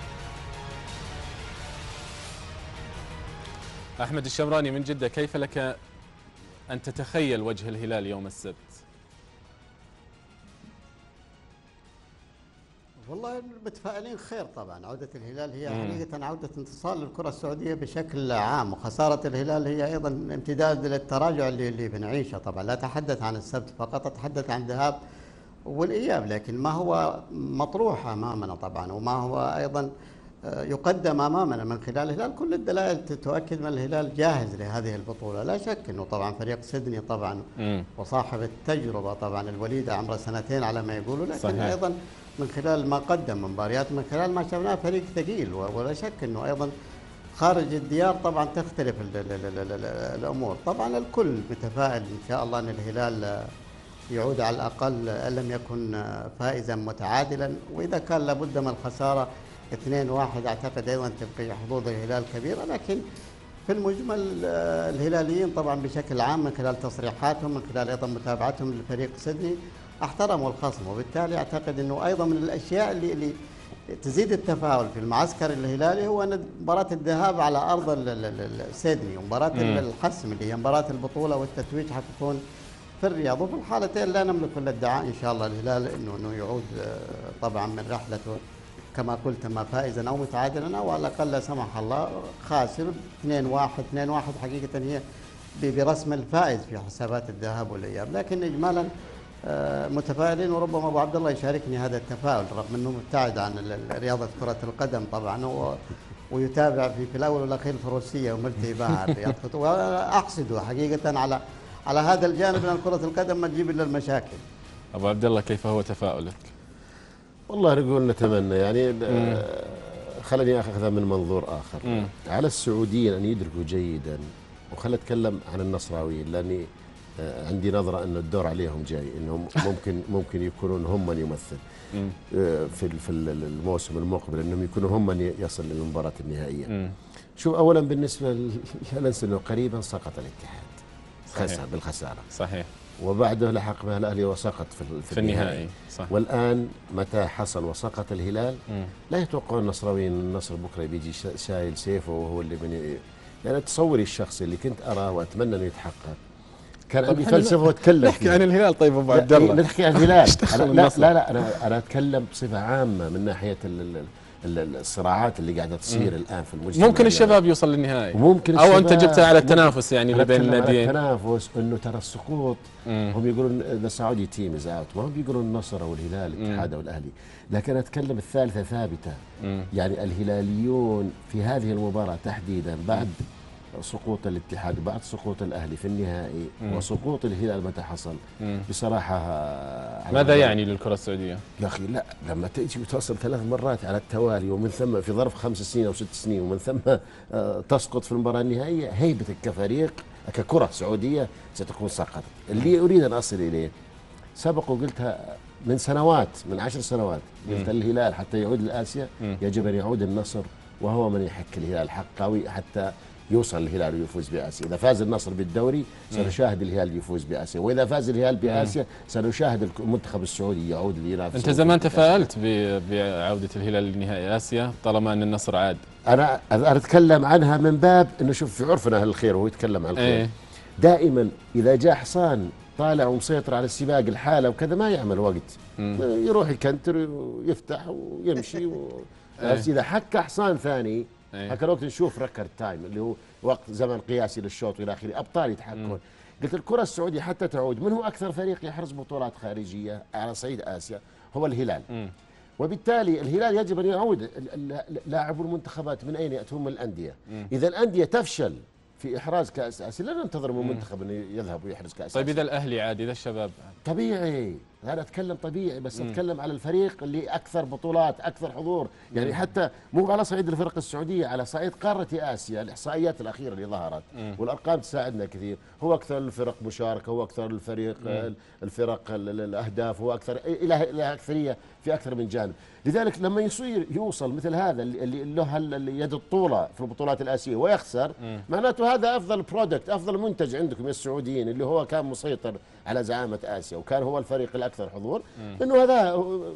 أحمد الشمراني من جدة، كيف لك أن تتخيل وجه الهلال يوم السبت؟ والله متفائلين خير طبعا. عودة الهلال هي حقيقة عودة انتصار للكرة السعودية بشكل عام، وخسارة الهلال هي أيضا امتداد للتراجع اللي اللي بنعيشه. طبعا لا أتحدث عن السبت فقط، أتحدث عن الذهاب والإياب، لكن ما هو مطروح أمامنا طبعا وما هو أيضا يقدم أمامنا من خلال الهلال كل الدلائل تؤكد أن الهلال جاهز لهذه البطولة. لا شك أنه طبعا فريق سيدني طبعا م. وصاحب التجربة طبعا الوليدة عمره سنتين على ما يقولوا، لكن صحيح. أيضا من خلال ما قدم مباريات، من خلال ما شفناه فريق ثقيل، ولا شك أنه أيضا خارج الديار طبعا تختلف ال ال ال ال ال الأمور. طبعا الكل متفائل إن شاء الله أن الهلال يعود على الأقل إن لم يكن فائزا متعادلا، وإذا كان لابد من الخسارة اثنين واحد أعتقد أيضا تبقي حظوظ الهلال كبيرة. لكن في المجمل الهلاليين طبعا بشكل عام من خلال تصريحاتهم، من خلال أيضا متابعتهم لفريق سيدني، احترموا الخصم، وبالتالي أعتقد أنه أيضا من الأشياء اللي, اللي تزيد التفاؤل في المعسكر الهلالي هو أن مباراة الذهاب على أرض سيدني ومباراة الحسم اللي هي مباراة البطولة والتتويج حتكون في الرياض، وفي الحالتين لا نملك الا الدعاء ان شاء الله الهلال انه انه يعود طبعا من رحلته كما قلت ما فائزا او متعادلا او على الاقل لا سمح الله خاسر. اثنين واحد اثنين واحد حقيقه هي برسم الفائز في حسابات الذهاب والاياب، لكن اجمالا متفائلين، وربما ابو عبد الله يشاركني هذا التفاؤل رغم انه مبتعد عن رياضه كره القدم طبعا ويتابع في, في الاول والاخير الفروسيه وملتهبها الرياض، واحسده حقيقه على على هذا الجانب من كرة القدم ما تجيب الا المشاكل. ابو عبد الله كيف هو تفاؤلك؟ والله نقول نتمنى يعني خليني اخذها من منظور اخر. مم. على السعوديين ان يدركوا جيدا، وخلي اتكلم عن النصراويين لاني عندي نظره انه الدور عليهم جاي، انهم ممكن ممكن يكونون هم من يمثل في في الموسم المقبل، انهم يكونوا هم من يصل للمباراه النهائيه. مم. شوف اولا بالنسبه ل- لا ننسى انه قريبا سقط الاتحاد، صحيح. خسر بالخساره، صحيح. وبعده لحق بها الاهلي وسقط في, ال- في النهائي صح. والان متى حصل وسقط الهلال مم. لا يتوقعون النصراويين النصر بكره بيجي شا- شايل سيفه وهو اللي من يعني تصوري الشخصي اللي كنت اراه واتمنى انه يتحقق. كان طيب عندي خلينا فلسفه واتكلم نحكي عن الهلال. طيب ابو عبد لا، الله، نحكي عن الهلال. إيش دخل أنا لا, النصر؟ لا لا انا انا اتكلم بصفه عامه من ناحيه ال ال ال الصراعات اللي قاعده تصير الان في المجتمع. ممكن الشباب يوصل للنهائي، وممكن او انت الشباب- جبتها على التنافس يعني اللي أنا بين أتكلم على الناديين. التنافس انه ترى السقوط مم. هم يقولون ذا سعودي تيم از اوت، ما هم بيقولون النصر او الهلال الاتحاد او الاهلي، لكن اتكلم الثالثه ثابته. مم. يعني الهلاليون في هذه المباراه تحديدا بعد سقوط الاتحاد وبعد سقوط الاهلي في النهائي مم. وسقوط الهلال متى حصل مم. بصراحه على ماذا مدار- يعني للكرة السعودية؟ يا اخي لا، لما تجي وتوصل ثلاث مرات على التوالي ومن ثم في ظرف خمس سنين او ست سنين ومن ثم آه، تسقط في المباراه النهائيه، هيبتك كفريق ككره سعوديه ستكون سقطت. اللي اريد ان اصل اليه سبق وقلتها من سنوات، من عشر سنوات، قلت الهلال حتى يعود لاسيا مم. يجب ان يعود النصر وهو من يحك الهلال حق قوي حتى يوصل الهلال ويفوز باسيا. اذا فاز النصر بالدوري سنشاهد الهلال يفوز باسيا، واذا فاز الهلال باسيا سنشاهد المنتخب السعودي يعود لينافس. انت زمان تفائلت ب- بعودة الهلال لنهائي اسيا طالما ان النصر عاد. انا انا اتكلم عنها من باب انه شوف في عرفنا اهل الخير وهو يتكلم عن الخير. ايه. دائما اذا جاء حصان طالع ومسيطر على السباق الحاله وكذا ما يعمل وقت، مم. يروح يكنتر ويفتح ويمشي و... إيه. بس اذا حك حصان ثاني إيه. هكذا وقت نشوف ريكورد تايم اللي هو وقت زمن قياسي للشوط والى اخره، ابطال يتحكمون. قلت الكره السعوديه حتى تعود، من هو اكثر فريق يحرز بطولات خارجيه على صعيد اسيا؟ هو الهلال. مم. وبالتالي الهلال يجب ان يعود. ال- ال- لاعبو المنتخبات من اين ياتون؟ من الانديه. اذا الانديه تفشل في احراز كاس اسيا لا ننتظر من المنتخب انه يذهب ويحرز كاس طيب اسيا. اذا الاهلي عاد، اذا الشباب عاد. طبيعي، انا اتكلم طبيعي، بس اتكلم على الفريق اللي اكثر بطولات اكثر حضور، يعني حتى مو على صعيد الفرق السعوديه، على صعيد قاره اسيا الاحصائيات الاخيره اللي ظهرت والارقام تساعدنا كثير، هو اكثر الفرق مشاركه، هو اكثر الفريق الفرق ال- ال- الاهداف، هو اكثر الى الى اكثريه في اكثر من جانب. لذلك لما يصير يوصل مثل هذا اللي اللي له ال- اللي يد الطوله في البطولات الاسيويه ويخسر، معناته هذا افضل برودكت، افضل منتج عندكم يا السعوديين اللي هو كان مسيطر على زعامه اسيا وكان هو الفريق الاكثر حضور، انه هذا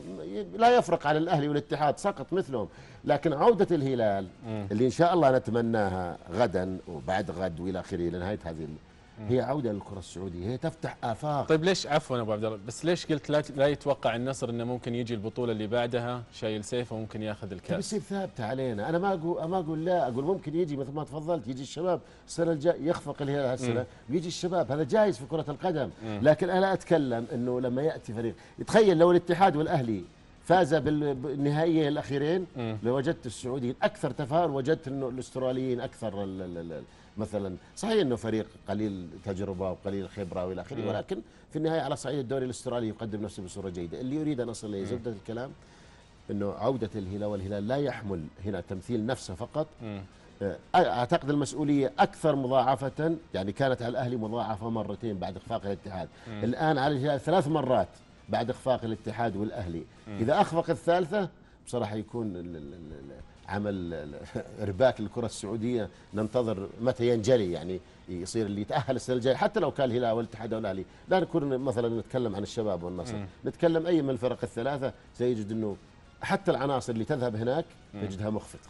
لا يفرق على الاهلي والاتحاد، سقط مثلهم. لكن عوده الهلال اللي ان شاء الله نتمناها غدا وبعد غد والى اخره لنهايه هذه ال- هي عوده للكره السعوديه، هي تفتح افاق. طيب ليش، عفوا ابو عبد الله، بس ليش قلت لا, لا يتوقع النصر انه ممكن يجي البطوله اللي بعدها شايل سيفه وممكن ياخذ تبي الكاس؟ يصير ثابته علينا. انا ما اقول ما اقول لا، اقول ممكن يجي مثل ما تفضلت، يجي الشباب السنه الجايه يخفق الهلال هالسنه ويجي الشباب، هذا جايز في كره القدم. لكن انا اتكلم انه لما ياتي فريق، تخيل لو الاتحاد والاهلي فاز بال- بالنهائيين الاخيرين لوجدت السعوديين اكثر تفاؤل، وجدت انه الاستراليين اكثر ال ال ال مثلا، صحيح انه فريق قليل تجربه وقليل خبره والى اخره، ولكن في النهايه على صعيد الدوري الاسترالي يقدم نفسه بصوره جيده. اللي يريد ان اصل اليه زبده الكلام انه عوده الهلال، والهلال لا يحمل هنا تمثيل نفسه فقط. آه، اعتقد المسؤوليه اكثر مضاعفه، يعني كانت على الاهلي مضاعفه مرتين بعد اخفاق الاتحاد، الان على الهلال ثلاث مرات بعد اخفاق الاتحاد والاهلي. اذا اخفق الثالثه بصراحه يكون ال- ال- ال- عمل ارباك للكره السعوديه، ننتظر متى ينجلي، يعني يصير اللي يتاهل السنه الجايه حتى لو كان الهلال والاتحاد والاهلي، لا نكون مثلا نتكلم عن الشباب والنصر، نتكلم اي من الفرق الثلاثه سيجد انه حتى العناصر اللي تذهب هناك تجدها مخفقه.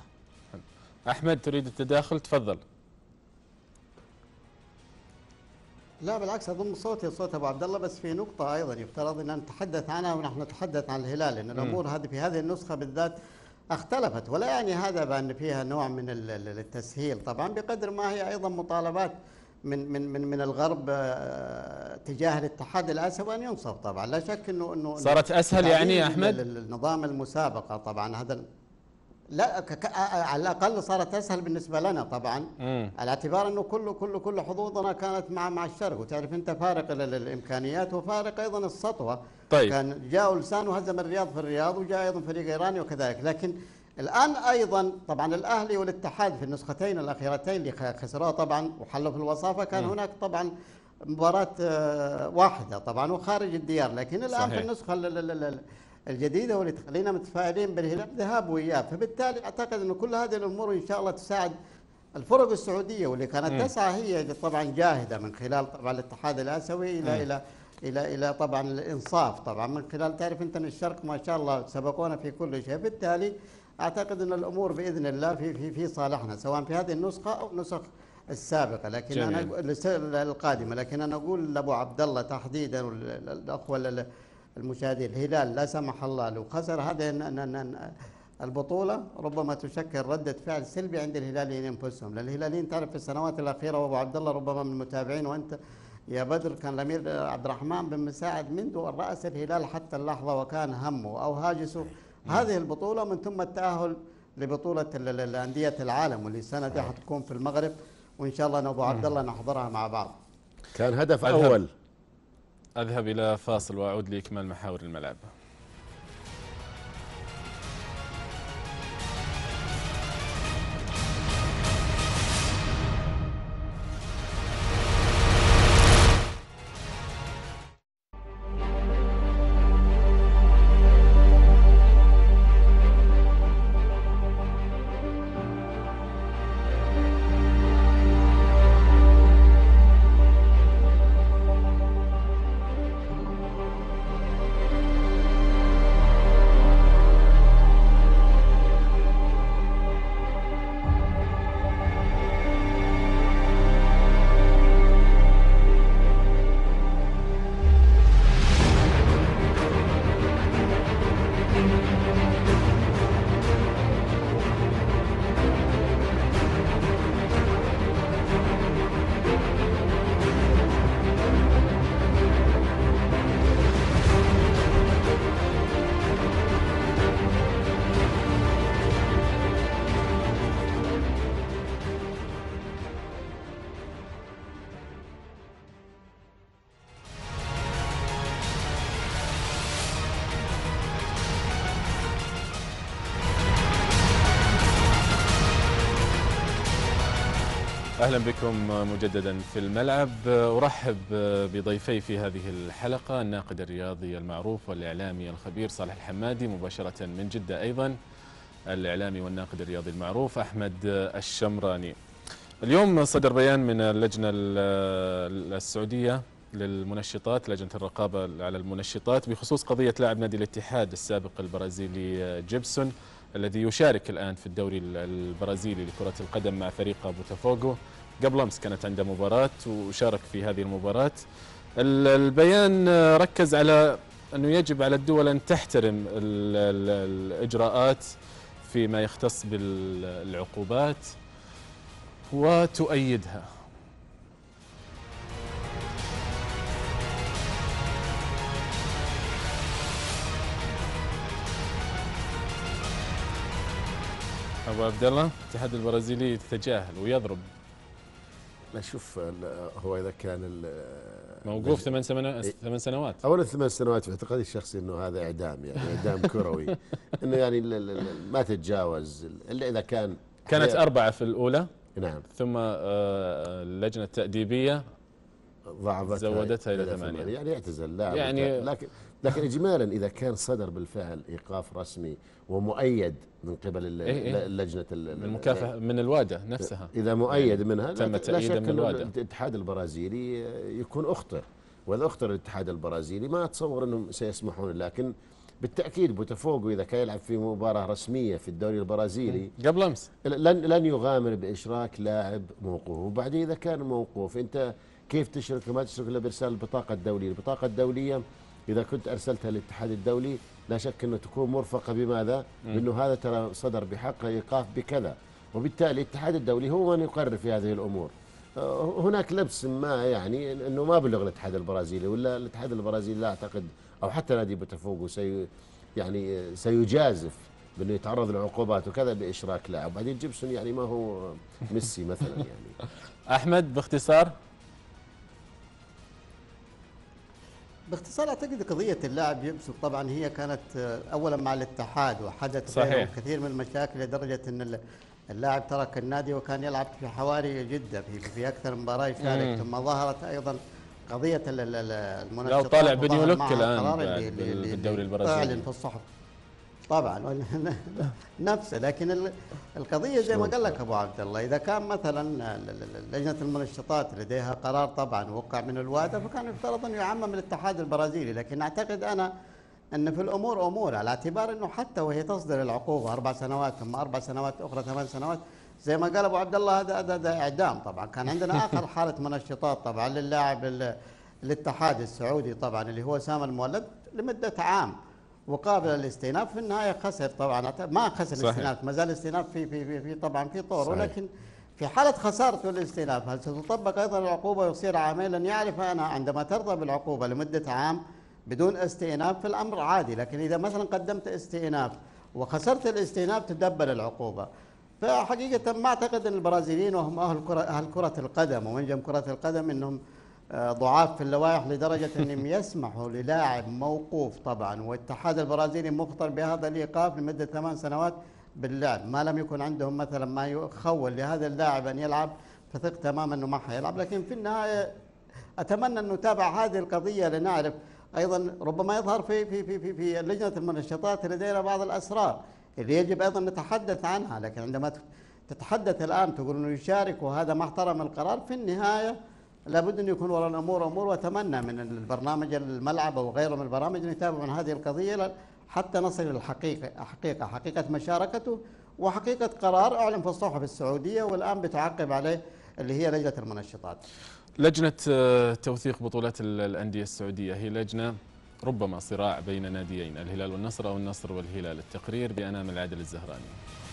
احمد تريد التداخل؟ تفضل. لا بالعكس اضم صوتي صوت ابو عبد الله، بس في نقطه ايضا يفترض ان نتحدث عنها ونحن نتحدث عن الهلال، لان الامور هذه في هذه النسخه بالذات اختلفت، ولا يعني هذا بان فيها نوع من ال- ال- التسهيل طبعا، بقدر ما هي ايضا مطالبات من من من من الغرب آه، تجاه الاتحاد الاسيوي ان ينصف طبعا، لا شك انه انه صارت أسهل يعني يا تعديل أحمد؟ ال- ال- نظام المسابقه طبعا هذا ال- لا ك- ك- على الاقل صارت اسهل بالنسبه لنا طبعا، مم. على اعتبار انه كل كل كل حظوظنا كانت مع مع الشرق، وتعرف انت فارق ال- ال- الامكانيات وفارق ايضا السطوه. طيب. كان جاء لسان وهزم الرياض في الرياض، وجاء ايضا فريق ايراني وكذلك، لكن الان ايضا طبعا الاهلي والاتحاد في النسختين الاخيرتين اللي خ- خسروها طبعا وحلوا في الوصافه، كان هناك طبعا مباراه آه، واحده طبعا وخارج الديار، لكن الان صحيح. في النسخه ال- ال- ال- الجديده واللي تخلينا متفائلين بالهلال ذهاب واياب، فبالتالي اعتقد انه كل هذه الامور ان شاء الله تساعد الفرق السعوديه واللي كانت تسعى هي طبعا جاهده من خلال طبعا الاتحاد الاسيوي الى الى الى الى طبعا الانصاف، طبعا من خلال تعرف انت ان الشرق ما شاء الله سبقونا في كل شيء، بالتالي اعتقد ان الامور باذن الله في في في صالحنا سواء في هذه النسخه او النسخ السابقه، لكن جميل. انا الس- القادمه، لكن انا اقول لابو عبد الله تحديدا والاخوه المشاهدين، الهلال لا سمح الله لو خسر هذه ن- ن- ن- البطوله ربما تشكل رده فعل سلبي عند الهلاليين انفسهم، لان الهلاليين تعرف في السنوات الاخيره وابو عبد الله ربما من المتابعين وانت يا بدر كان الامير عبد الرحمن بن مساعد منذ رأس الهلال حتى اللحظه وكان همه او هاجسه هذه البطوله من ثم التاهل لبطوله ال- ال- الانديه العالم، واللي السنه دي حتكون في المغرب، وان شاء الله انا ابو عبد الله نحضرها مع بعض. كان هدف أذهب. أول. أذهب إلى فاصل وأعود لإكمال محاور الملعب. أهلا بكم مجددا في الملعب. أرحب بضيفي في هذه الحلقة الناقد الرياضي المعروف والإعلامي الخبير صالح الحمادي، مباشرة من جدة أيضا الإعلامي والناقد الرياضي المعروف أحمد الشمراني. اليوم صدر بيان من اللجنة السعودية للمنشطات، لجنة الرقابة على المنشطات، بخصوص قضية لاعب نادي الاتحاد السابق البرازيلي جيبسون الذي يشارك الآن في الدوري البرازيلي لكرة القدم مع فريق بوتافوغو. قبل أمس كانت عنده مباراة وشارك في هذه المباراة. البيان ركز على أنه يجب على الدول أن تحترم الإجراءات فيما يختص بالعقوبات وتؤيدها. أبو عبد الله، الاتحاد البرازيلي يتجاهل ويضرب. لا شوف، هو إذا كان موقوف ثمان سنوات ثمان سنوات أولا ثمان سنوات في اعتقادي الشخصي أنه هذا إعدام، يعني إعدام كروي، أنه يعني ما تتجاوز إلا إذا كان كانت أربعة في الأولى، نعم، ثم اللجنة التأديبية ضعفتها زودتها إلى ثمانية، يعني يعتزل لاعب يعني لكن لكن إجمالا إذا كان صدر بالفعل إيقاف رسمي ومؤيد من قبل إيه اللجنة من المكافحة من الوادة نفسها، إذا مؤيد منها تم لا تأييده شك من أنه الوادة. الاتحاد البرازيلي يكون أخطر، وإذا أخطر الاتحاد البرازيلي ما أتصور أنهم سيسمحون، لكن بالتأكيد بوتافوغو إذا كان يلعب في مباراة رسمية في الدوري البرازيلي قبل أمس لن لن يغامر بإشراك لاعب موقوف. وبعدين إذا كان موقوف أنت كيف تشرك؟ ما تشرك إلا بإرسال البطاقة الدولية. البطاقة الدولية إذا كنت أرسلتها للاتحاد الدولي لا شك أنه تكون مرفقة بماذا؟ بأنه هذا ترى صدر بحق إيقاف بكذا، وبالتالي الاتحاد الدولي هو من يقرر في هذه الأمور. هناك لبس ما، يعني أنه ما بلغ الاتحاد البرازيلي، ولا الاتحاد البرازيلي لا أعتقد أو حتى نادي بوتافوغو سي يعني سيجازف بأنه يتعرض لعقوبات وكذا بإشراك لاعب. بعدين جيبسون يعني ما هو ميسي مثلا يعني. أحمد باختصار. باختصار اعتقد قضيه اللاعب يبسط طبعا هي كانت اولا مع الاتحاد وحدث بينهم كثير من المشاكل لدرجه ان اللاعب ترك النادي وكان يلعب في حواري جده في في اكثر من مباراه يشارك، ثم ظهرت ايضا قضيه المنشطات. لو طالع بنيو لوك الان بالدوري البرازيلي اعلن في الصحف. طبعا نفسه، لكن ال- القضيه زي ما قال لك ابو عبد الله، اذا كان مثلا ال- ال- لجنه المنشطات لديها قرار طبعا وقع من الوادة، فكان يفترض انه يعمم الاتحاد البرازيلي، لكن اعتقد انا ان في الامور امور، على اعتبار انه حتى وهي تصدر العقوبه اربع سنوات ثم اربع سنوات اخرى ثمان سنوات، زي ما قال ابو عبد الله هذا هذا هذا اعدام. طبعا كان عندنا اخر حاله منشطات طبعا للاعب ال- الاتحاد السعودي طبعا اللي هو سام المولد لمده عام وقابل الاستئناف، في النهايه خسر طبعا، ما خسر صحيح. الاستئناف، ما زال الاستئناف في في في, في طبعا في طور، صحيح. ولكن في حاله خسارته الاستئناف هل ستطبق ايضا العقوبه ويصير عامين؟ لن يعرف انا عندما ترضى بالعقوبه لمده عام بدون استئناف في الامر عادي، لكن اذا مثلا قدمت استئناف وخسرت الاستئناف تدبر العقوبه. فحقيقه ما اعتقد ان البرازيليين وهم اهل كره اهل كره القدم ومنجم كره القدم انهم آه، ضعاف في اللوائح لدرجه انهم يسمحوا للاعب موقوف طبعا، والاتحاد البرازيلي مخطر بهذا الايقاف لمده ثمان سنوات باللعب، ما لم يكن عندهم مثلا ما يخول لهذا اللاعب ان يلعب، فثق تماما انه ما حيلعب. لكن في النهايه اتمنى ان نتابع هذه القضيه لنعرف ايضا، ربما يظهر في في في في, في لجنه المنشطات لدينا بعض الاسرار اللي يجب ايضا نتحدث عنها، لكن عندما تتحدث الان تقول انه يشارك وهذا ما احترم القرار، في النهايه لابد ان يكون وراء الامور امور، واتمنى من البرنامج الملعب او غيره من البرامج ان يتابعوا عن هذه القضيه حتى نصل الى الحقيقه، حقيقه حقيقه مشاركته وحقيقه قرار اعلن في الصحف السعوديه والان بتعقب عليه اللي هي لجنه المنشطات. لجنة آه، توثيق بطولات ال- الأندية السعودية هي لجنة ربما صراع بين ناديين، الهلال والنصر أو النصر والهلال. التقرير بأنام العادل الزهراني.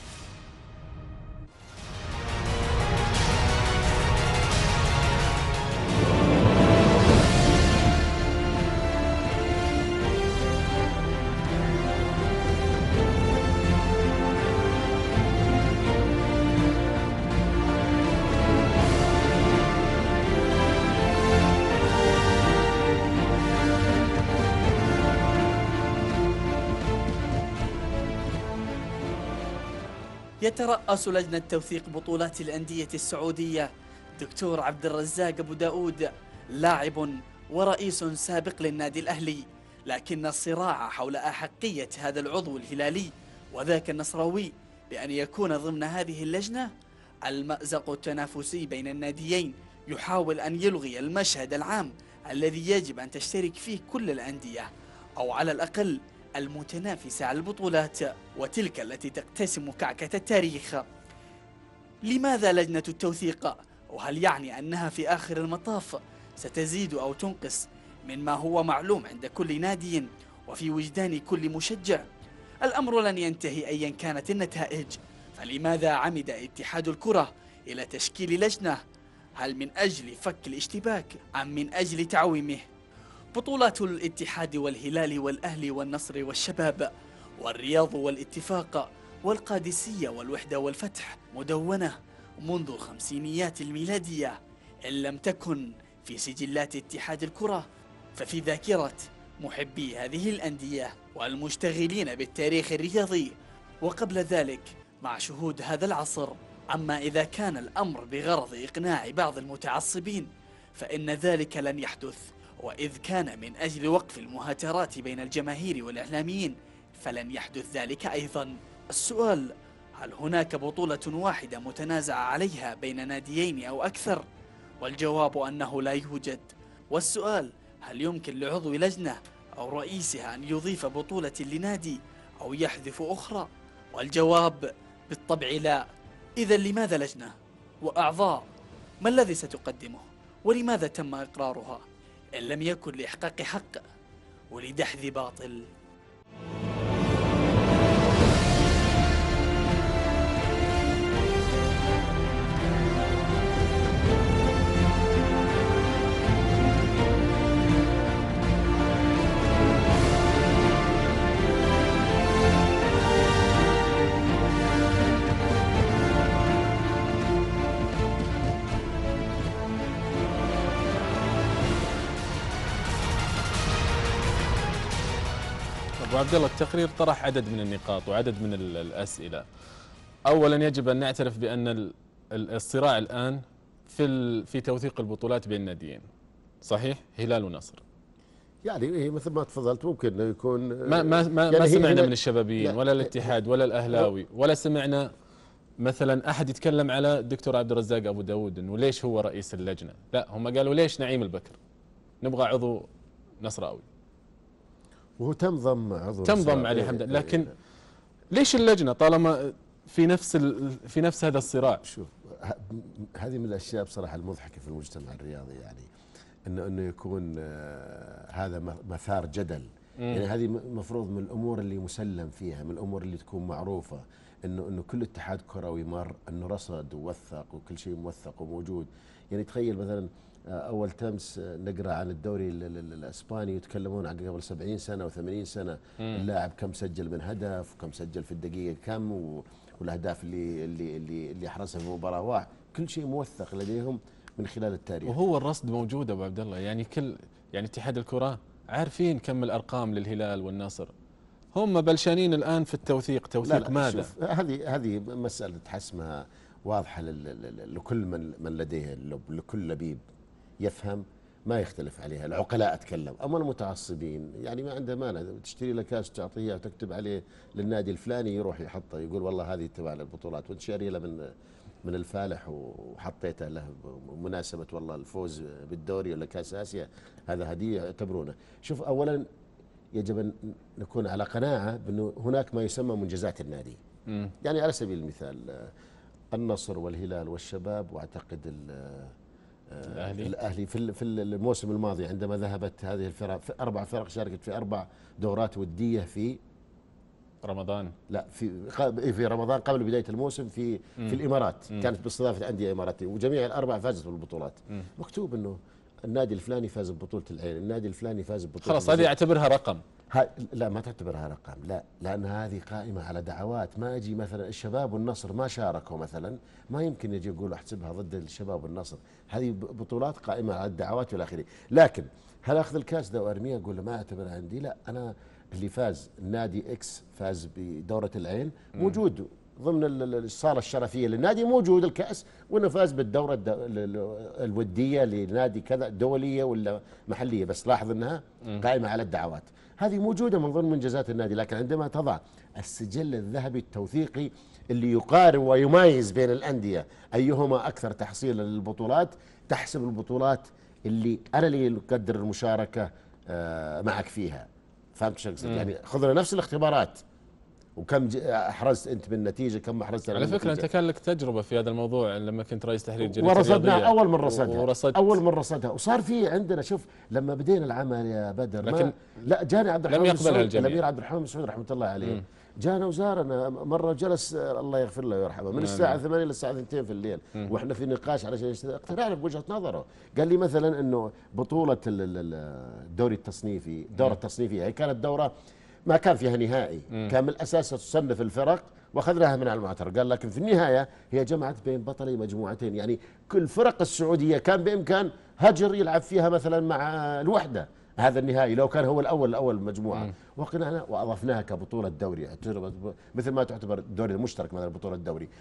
يترأس لجنة توثيق بطولات الأندية السعودية دكتور عبد الرزاق أبو داود، لاعب ورئيس سابق للنادي الأهلي، لكن الصراع حول أحقية هذا العضو الهلالي وذاك النصراوي بأن يكون ضمن هذه اللجنة المأزق التنافسي بين الناديين يحاول أن يلغي المشهد العام الذي يجب أن تشترك فيه كل الأندية، أو على الأقل المتنافسة على البطولات، وتلك التي تقتسم كعكة التاريخ. لماذا لجنة التوثيق؟ وهل يعني أنها في آخر المطاف ستزيد أو تنقص مما هو معلوم عند كل نادي وفي وجدان كل مشجع؟ الأمر لن ينتهي أيا كانت النتائج، فلماذا عمد اتحاد الكرة إلى تشكيل لجنة؟ هل من أجل فك الاشتباك أم من أجل تعويمه؟ بطولات الاتحاد والهلال والأهلي والنصر والشباب والرياض والاتفاق والقادسية والوحدة والفتح مدونة منذ الخمسينيات الميلادية، إن لم تكن في سجلات اتحاد الكرة ففي ذاكرة محبي هذه الأندية والمشتغلين بالتاريخ الرياضي، وقبل ذلك مع شهود هذا العصر. أما إذا كان الأمر بغرض إقناع بعض المتعصبين فإن ذلك لن يحدث، وإذ كان من أجل وقف المهاترات بين الجماهير والإعلاميين فلن يحدث ذلك أيضا. السؤال: هل هناك بطولة واحدة متنازع عليها بين ناديين أو أكثر؟ والجواب أنه لا يوجد. والسؤال: هل يمكن لعضو لجنة أو رئيسها أن يضيف بطولة لنادي أو يحذف أخرى؟ والجواب بالطبع لا. إذا لماذا لجنة؟ وأعضاء ما الذي ستقدمه؟ ولماذا تم إقرارها؟ إن لم يكن لإحقاق حق ولدحذ باطل. أبو عبد الله، التقرير طرح عدد من النقاط وعدد من ال- الأسئلة. أولا يجب أن نعترف بأن ال- ال- الصراع الآن في ال- في توثيق البطولات بين الناديين، صحيح؟ هلال ونصر. يعني إيه مثل ما تفضلت ممكن انه يكون ما ما ما, يعني ما هي سمعنا هنا- من الشبابيين لا. ولا الاتحاد ولا الاهلاوي ولا سمعنا مثلا احد يتكلم على الدكتور عبد الرزاق ابو داود انه ليش هو رئيس اللجنه، لا هم قالوا ليش نعيم البكر نبغى عضو نصراوي. وهو تم ضم عضو تم ضم نصراوي. علي إيه حمدان، إيه لكن إيه. ليش اللجنه طالما في نفس ال في نفس هذا الصراع؟ شوف ه- هذه من الاشياء بصراحه المضحكه في المجتمع الرياضي، يعني انه انه يكون آه، هذا م- مثار جدل. يعني هذه م- المفروض من الامور اللي مسلم فيها، من الامور اللي تكون معروفه، انه انه كل اتحاد كروي مر انه رصد ووثق وكل شيء موثق وموجود. يعني تخيل مثلا آه، اول تمس آه، نقرا عن الدوري ال- ال- الاسباني يتكلمون عن قبل سبعين سنه وثمانين سنه اللاعب كم سجل من هدف وكم سجل في الدقيقه كم و- والاهداف اللي اللي اللي اللي احرزها في مباراه واحده، كل شيء موثق لديهم من خلال التاريخ. وهو الرصد موجود ابو عبد الله، يعني كل يعني اتحاد الكره عارفين كم الارقام للهلال والنصر، هم بلشانين الان في التوثيق. توثيق لا لا ماذا؟ شوف هذه هذه مسألة حسمها واضحة لل- لل- لكل من من لديه اللب، لكل لبيب يفهم ما يختلف عليها. العقلاء اتكلم، اما المتعصبين يعني ما عنده مانع تشتري له كاس تعطيه وتكتب عليه للنادي الفلاني يروح يحطه يقول والله هذه تبع البطولات وانت شاري له من من الفالح وحطيته له بمناسبة والله الفوز بالدوري ولا كاس اسيا، هذا هدية يعتبرونه. شوف اولا يجب ان نكون على قناعه بانه هناك ما يسمى منجزات النادي. مم. يعني على سبيل المثال آه، النصر والهلال والشباب واعتقد ال- آه، الأهلي. الاهلي في ال- في الموسم الماضي عندما ذهبت هذه الفرق في اربع فرق شاركت في اربع دورات وديه في رمضان. لا في ق- في رمضان قبل بدايه الموسم في في الامارات، كانت باستضافه انديه اماراتيه وجميع الاربع فازت بالبطولات. مكتوب انه النادي الفلاني فاز ببطوله العين، النادي الفلاني فاز ببطوله خلاص هذه اعتبرها رقم. ها لا ما تعتبرها رقم، لا لان هذه قائمه على دعوات. ما اجي مثلا الشباب والنصر ما شاركوا مثلا، ما يمكن يجي يقول احسبها ضد الشباب والنصر، هذه ب- بطولات قائمه على الدعوات والى اخره. لكن هل اخذ الكاس ده وارميه اقول له ما اعتبرها عندي؟ لا، انا اللي فاز النادي اكس فاز بدوره العين موجود ضمن ال- ال- الصاله الشرفيه للنادي، موجود الكاس، وانه فاز بالدوره الد- ال- ال- الوديه لنادي كذا دوليه ولا محليه، بس لاحظ انها قائمه على الدعوات. هذه موجوده من ضمن منجزات النادي، لكن عندما تضع السجل الذهبي التوثيقي اللي يقارن ويميز بين الانديه ايهما اكثر تحصيلا للبطولات، تحسب البطولات اللي انا اللي اقدر المشاركه آه، معك فيها. فهمت شو اقصد؟ يعني خذنا نفس الاختبارات وكم ج- احرزت انت بالنتيجه، كم احرزت أنا على فكره بالنتيجة. انت كان لك تجربه في هذا الموضوع لما كنت رئيس تحرير جريده ورصدناها الرياضية. اول من رصدها، ورصدت اول من رصدها، وصار في عندنا شوف لما بدينا العمل يا بدر لكن ما لا جاني عبد الرحمن لم بن يقبلها سعود، الجميع. الامير عبد الرحمن بن سعود رحمه الله عليه، جانا وزارنا مره جلس آه، الله يغفر له ويرحمه من الساعه ثمانية للساعه اثنين في الليل واحنا في نقاش علشان يشت- اقتنعنا بوجهه نظره. قال لي مثلا انه بطوله ال- ال- ال- الدوري التصنيفي، الدوره التصنيفيه هي كانت دوره ما كان فيها نهائي، كان من الاساس تصنف الفرق واخذناها من على المعترف. قال لكن في النهايه هي جمعت بين بطلي مجموعتين، يعني كل فرق السعوديه كان بامكان هجر يلعب فيها مثلا مع الوحده هذا النهائي لو كان هو الاول الاول المجموعه، وقنعنا واضفناها كبطوله دوري، اعتبرت مثل ما تعتبر الدوري المشترك مثلا بطوله الدوري.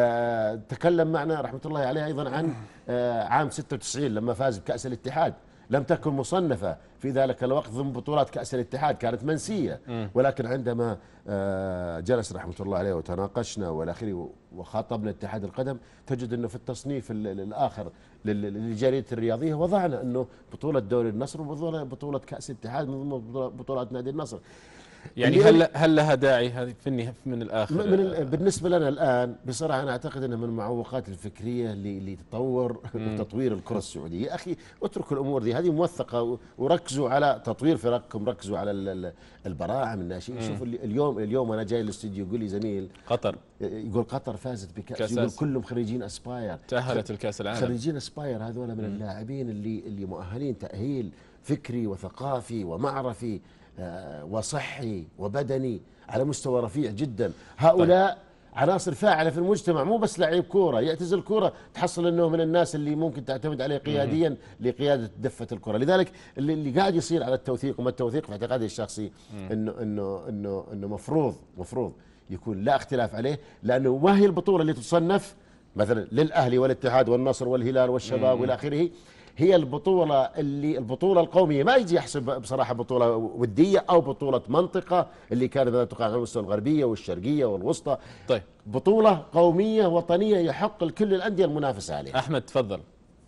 آه تكلم معنا رحمه الله عليه ايضا عن آه عام ستة وتسعين لما فاز بكاس الاتحاد، لم تكن مصنفة في ذلك الوقت ضمن بطولات كأس الاتحاد، كانت منسية، ولكن عندما آه، جلس رحمة الله عليه وتناقشنا والى اخره وخاطبنا اتحاد القدم، تجد انه في التصنيف ال- ال- الاخر لل- للجريدة الرياضية وضعنا انه بطولة دوري النصر وبطولة بطولة كأس الاتحاد من ضمن بطولات نادي النصر. يعني اللي- هل هل لها داعي هذه في النهايه من الاخر؟ من ال- بالنسبه لنا الان بصراحه انا اعتقد انها من المعوقات الفكريه ل- لتطور وتطوير الكره السعوديه. يا اخي اتركوا الامور دي، هذه موثقه و- وركزوا على تطوير فرقكم، ركزوا على ال- ال- البراعم الناشئين. شوفوا اللي- اليوم اليوم انا جاي الاستديو يقول لي زميل قطر يقول قطر فازت بكاس، كأس يقول آسيا. كلهم خريجين اسباير، تاهلت الكاس العالم. خريجين اسباير هذول من اللاعبين اللي اللي مؤهلين تاهيل فكري وثقافي ومعرفي آه، وصحي وبدني على مستوى رفيع جدا. هؤلاء عناصر فاعله في المجتمع، مو بس لعيب كوره يعتزل كوره تحصل انه من الناس اللي ممكن تعتمد عليه قياديا لقياده دفه الكره. لذلك اللي, اللي قاعد يصير على التوثيق وما التوثيق في اعتقادي الشخصي انه انه انه انه مفروض مفروض يكون لا اختلاف عليه، لانه ما هي البطوله اللي تصنف مثلا للاهلي والاتحاد والنصر والهلال والشباب والى اخره هي البطوله اللي البطوله القوميه، ما يجي يحسب بصراحه بطوله وديه او بطوله منطقه اللي كانت تقع على المستوى الغربيه والشرقيه والوسطى. طيب بطوله قوميه وطنيه يحق لكل الانديه المنافسه عليها. احمد تفضل.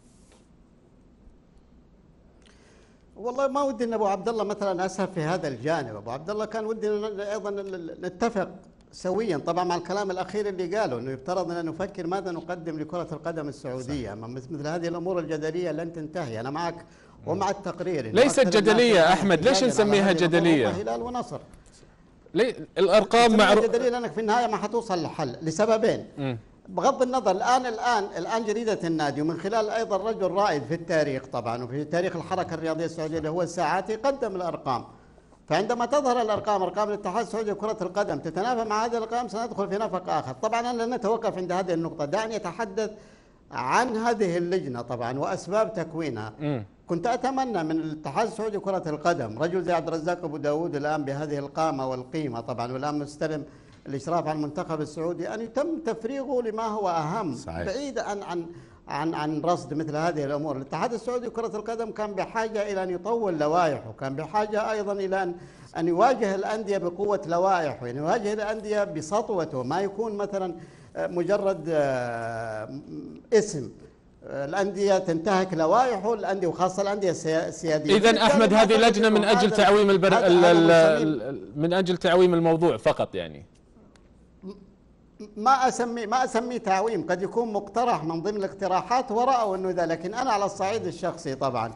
والله ما ودي ان ابو عبد الله مثلا اسهب في هذا الجانب، ابو عبد الله كان ودي ايضا نتفق سويا طبعا مع الكلام الاخير اللي قاله، انه يفترض ان نفكر ماذا نقدم لكره القدم السعوديه. مثل هذه الامور الجدليه لن تنتهي. انا معك ومع التقرير. ليست جدلية احمد، ليش نسميها جدليه؟ هلال ونصر. ليه الارقام معروفه؟ جدليه لانك في النهايه ما حتوصل لحل لسببين. م. بغض النظر الان الان الان جريده النادي ومن خلال ايضا رجل رائد في التاريخ طبعا وفي تاريخ الحركه الرياضيه السعوديه اللي هو الساعات يقدم الارقام. فعندما تظهر الارقام ارقام الاتحاد السعودي لكره القدم تتنافى مع هذه الارقام سندخل في نفق اخر. طبعا انا لن نتوقف عند هذه النقطه، دعني اتحدث عن هذه اللجنه طبعا واسباب تكوينها. م. كنت اتمنى من الاتحاد السعودي لكره القدم رجل زي عبد الرزاق ابو داود الان بهذه القامه والقيمه طبعا والان مستلم الاشراف على المنتخب السعودي ان يتم تفريغه لما هو اهم. صحيح. بعيد عن عن عن عن رصد مثل هذه الامور. الاتحاد السعودي لكره القدم كان بحاجه الى ان يطول لوائحه، كان بحاجه ايضا الى ان ان يواجه الانديه بقوه لوائحه، يعني يواجه الانديه بسطوته، ما يكون مثلا مجرد اسم. الانديه تنتهك لوائحه، الانديه وخاصه الانديه السياديه. اذا احمد هذه لجنه من اجل تعويم البر... من اجل تعويم الموضوع فقط يعني. ما اسميه ما اسميه تعويم، قد يكون مقترح من ضمن الاقتراحات ورأوا انه ذا، لكن انا على الصعيد الشخصي طبعا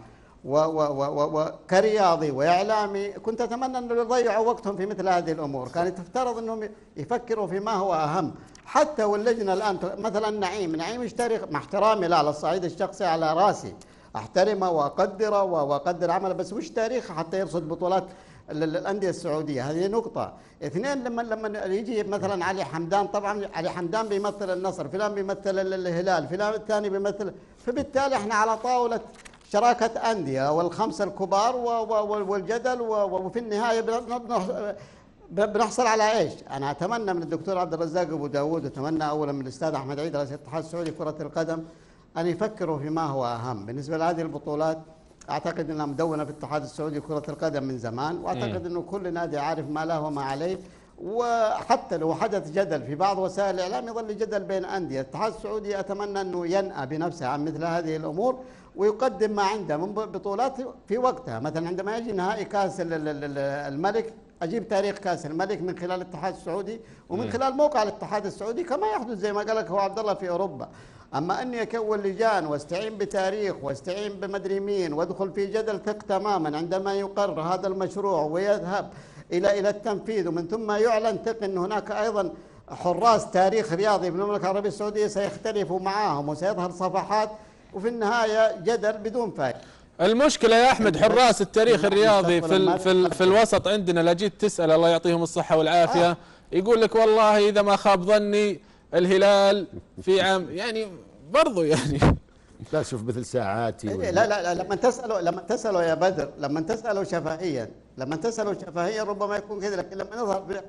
وكرياضي واعلامي كنت اتمنى انه يضيعوا وقتهم في مثل هذه الامور، كانت تفترض انهم يفكروا فيما هو اهم. حتى واللجنه الان مثلا نعيم، نعيم يشترك مع احترامي لا على الصعيد الشخصي على راسي، احترمه واقدره واقدر عمله، بس وش تاريخه حتى يرصد بطولات الانديه السعوديه؟ هذه نقطه. اثنين، لما لما يجي مثلا علي حمدان، طبعا علي حمدان بيمثل النصر، فلان بيمثل الهلال، فلان الثاني بيمثل، فبالتالي احنا على طاوله شراكه انديه والخمسه الكبار والجدل، وفي النهايه بنحصل على ايش؟ انا اتمنى من الدكتور عبد الرزاق ابو داود، واتمنى اولا من الاستاذ احمد عيد رئيس الاتحاد السعودي لكره القدم ان يفكروا فيما هو اهم بالنسبه لهذه البطولات. اعتقد انها مدونه في الاتحاد السعودي لكره القدم من زمان، واعتقد انه كل نادي عارف ما له وما عليه، وحتى لو حدث جدل في بعض وسائل الاعلام يظل جدل بين انديه. الاتحاد السعودي اتمنى انه ينأى بنفسه عن مثل هذه الامور ويقدم ما عنده من بطولات في وقتها. مثلا عندما يجي نهائي كاس الملك اجيب تاريخ كاس الملك من خلال الاتحاد السعودي ومن خلال موقع الاتحاد السعودي كما يحدث زي ما قال لك هو عبد الله في اوروبا. اما اني اكون لجان واستعين بتاريخ واستعين بمدري مين وادخل في جدل ثق تماما عندما يقرر هذا المشروع ويذهب الى الى التنفيذ، ومن ثم يعلن ثق ان هناك ايضا حراس تاريخ رياضي في المملكه العربيه السعوديه سيختلفوا معاهم وسيظهر صفحات، وفي النهايه جدل بدون فائده. المشكله يا احمد حراس التاريخ الرياضي في ال في, ال في الوسط عندنا، لا جيت تسال الله يعطيهم الصحه والعافيه آه. يقول لك والله اذا ما خاب ظني الهلال في عام، يعني برضو يعني لا شوف مثل ساعاتي لا لا لا لما تسالوا لما تسالوا يا بدر، لما تسالوا شفهيا لما تسالوا شفهيا ربما يكون كذا، لكن لما نظهر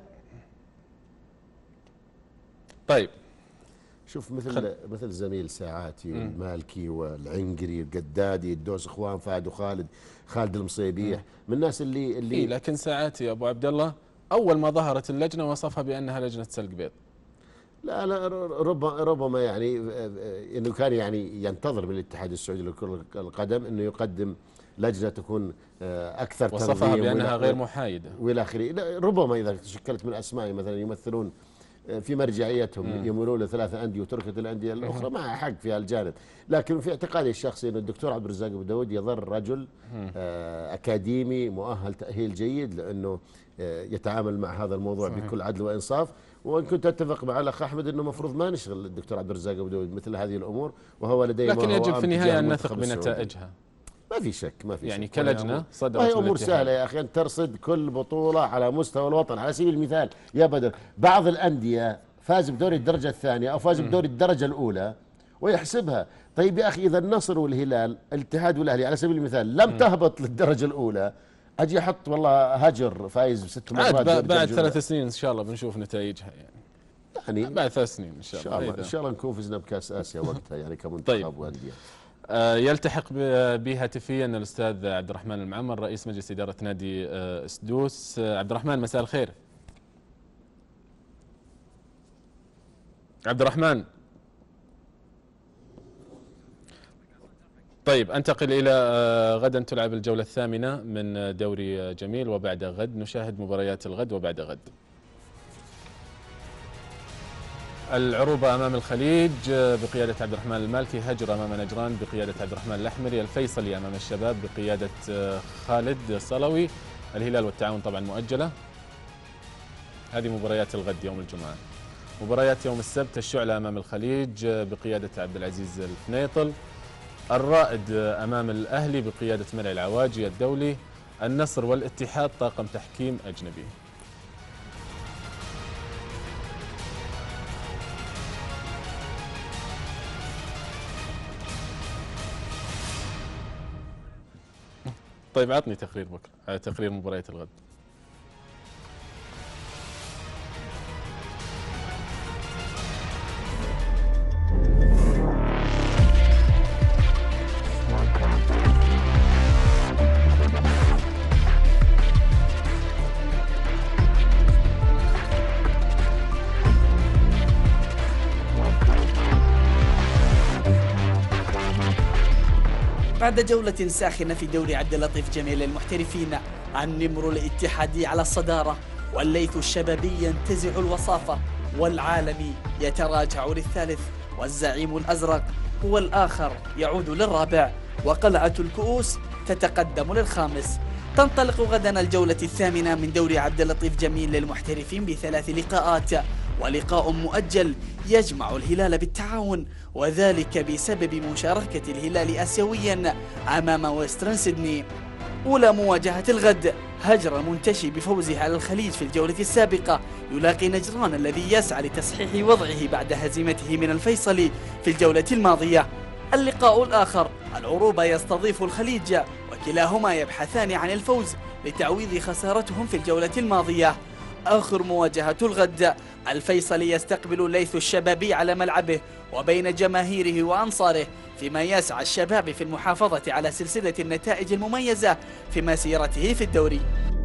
طيب شوف مثل خل... مثل زميل ساعاتي والمالكي والعنقري والقدادي الدوس اخوان فهد وخالد خالد المصيبيح مم. من الناس اللي اللي إيه لكن ساعاتي يا ابو عبد الله اول ما ظهرت اللجنه وصفها بانها لجنه سلق بيض. لا لا ربما ربما يعني انه كان يعني ينتظر من الاتحاد السعودي لكرة القدم انه يقدم لجنه تكون اكثر تنظيم وصفها بانها غير محايده والى اخره. ربما اذا تشكلت من اسماء مثلا يمثلون في مرجعيتهم يمولون لثلاثه انديه وتركت الانديه الاخرى معها حق في هالجانب، لكن في اعتقادي الشخصي ان الدكتور عبد الرزاق ابو داود يظل رجل اكاديمي مؤهل تاهيل جيد لانه يتعامل مع هذا الموضوع صحيح. بكل عدل وانصاف. وان كنت اتفق مع الاخ احمد انه المفروض ما نشغل الدكتور عبد الرزاق ابو داود مثل هذه الامور وهو لديه لكن يجب في النهايه ان نثق بنتائجها. ما في شك ما في يعني شك. كلجنه صدرت وهي امور سهله يا اخي ان ترصد كل بطوله على مستوى الوطن. على سبيل المثال يا بدر بعض الانديه فاز بدوري الدرجه الثانيه او فاز بدوري الدرجه الاولى ويحسبها. طيب يا اخي اذا النصر والهلال الاتحاد والاهلي على سبيل المثال لم تهبط للدرجه الاولى، اجي احط والله هجر فايز بست مرات بعد, بعد ثلاث سنين ان شاء الله بنشوف نتائجها يعني. يعني بعد ثلاث سنين ان شاء الله ان شاء الله ان شاء الله نكون فزنا بكاس اسيا وقتها يعني كمنتخب طيب. وانديه. آه، يلتحق ب- بي هاتفيا الأستاذ عبد الرحمن المعمر رئيس مجلس إدارة نادي آه، سدوس. آه، عبد الرحمن مساء الخير. عبد الرحمن. طيب انتقل إلى آه، غدا تلعب الجولة الثامنة من دوري آه، جميل، وبعد غد نشاهد مباريات الغد وبعد غد. العروبة أمام الخليج آه، بقيادة عبد الرحمن المالكي، هجر أمام نجران بقيادة عبد الرحمن الأحمري، الفيصلي أمام الشباب بقيادة آه، خالد صلوي، الهلال والتعاون طبعا مؤجلة. هذه مباريات الغد يوم الجمعة. مباريات يوم السبت الشعلة أمام الخليج آه، بقيادة عبد العزيز الفنيطل، الرائد آه، أمام الأهلي بقيادة مرعي العواجي الدولي، النصر والاتحاد طاقم تحكيم أجنبي. طيب عطني تقرير بكرة، آه، تقرير مباريات الغد. بعد جولة ساخنة في دوري عبد اللطيف جميل للمحترفين، النمر الاتحادي على الصدارة، والليث الشبابي ينتزع الوصافة، والعالمي يتراجع للثالث، والزعيم الأزرق هو الآخر يعود للرابع، وقلعة الكؤوس تتقدم للخامس. تنطلق غدا الجولة الثامنة من دوري عبد اللطيف جميل للمحترفين بثلاث لقاءات، ولقاء مؤجل يجمع الهلال بالتعاون، وذلك بسبب مشاركة الهلال آسيويا أمام ويسترن سيدني. أولى مواجهة الغد، هجر المنتشي بفوزه على الخليج في الجولة السابقة يلاقي نجران الذي يسعى لتصحيح وضعه بعد هزيمته من الفيصلي في الجولة الماضية. اللقاء الآخر، العروبة يستضيف الخليج، وكلاهما يبحثان عن الفوز لتعويض خسارتهم في الجولة الماضية. آخر مواجهة الغد، الفيصلي يستقبل الليث الشبابي على ملعبه وبين جماهيره وأنصاره، فيما يسعى الشباب في المحافظة على سلسلة النتائج المميزة في مسيرته في الدوري.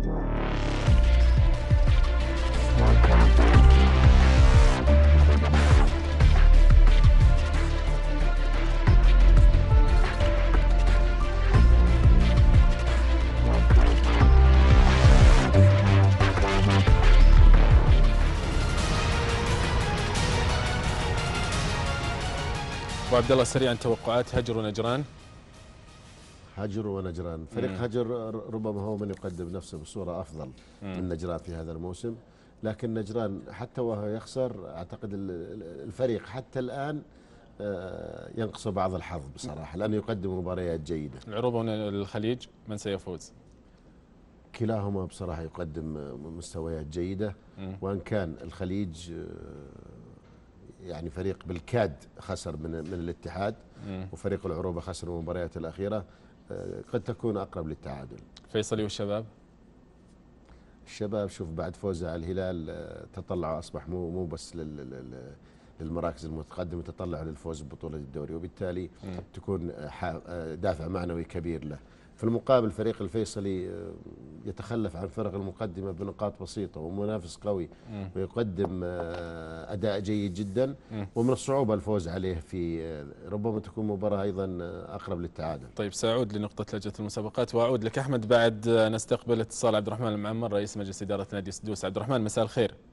وعبد الله سريعا توقعات هجر ونجران. هجر ونجران، فريق هجر ربما هو من يقدم نفسه بصورة أفضل مم. من نجران في هذا الموسم، لكن نجران حتى وهو يخسر أعتقد الفريق حتى الآن ينقص بعض الحظ بصراحة، لأنه يقدم مباريات جيدة. العروبة والخليج من سيفوز؟ كلاهما بصراحة يقدم مستويات جيدة، مم. وإن كان الخليج يعني فريق بالكاد خسر من من الاتحاد، مم. وفريق العروبة خسر المباريات الأخيرة، قد تكون أقرب للتعادل. فيصلي والشباب؟ الشباب شوف بعد فوزه على الهلال تطلعه أصبح مو مو بس للمراكز المتقدمة، تطلعه للفوز ببطولة الدوري، وبالتالي مم. تكون دافع معنوي كبير له. في المقابل فريق الفيصلي يتخلف عن فرق المقدمة بنقاط بسيطة ومنافس قوي، مم. ويقدم أداء جيد جدا، مم. ومن الصعوبة الفوز عليه، في ربما تكون مباراة أيضا أقرب للتعادل. طيب سأعود لنقطة لجنة المسابقات وأعود لك أحمد بعد نستقبل اتصال عبد الرحمن المعمر رئيس مجلس إدارة نادي سدوس. عبد الرحمن مساء الخير.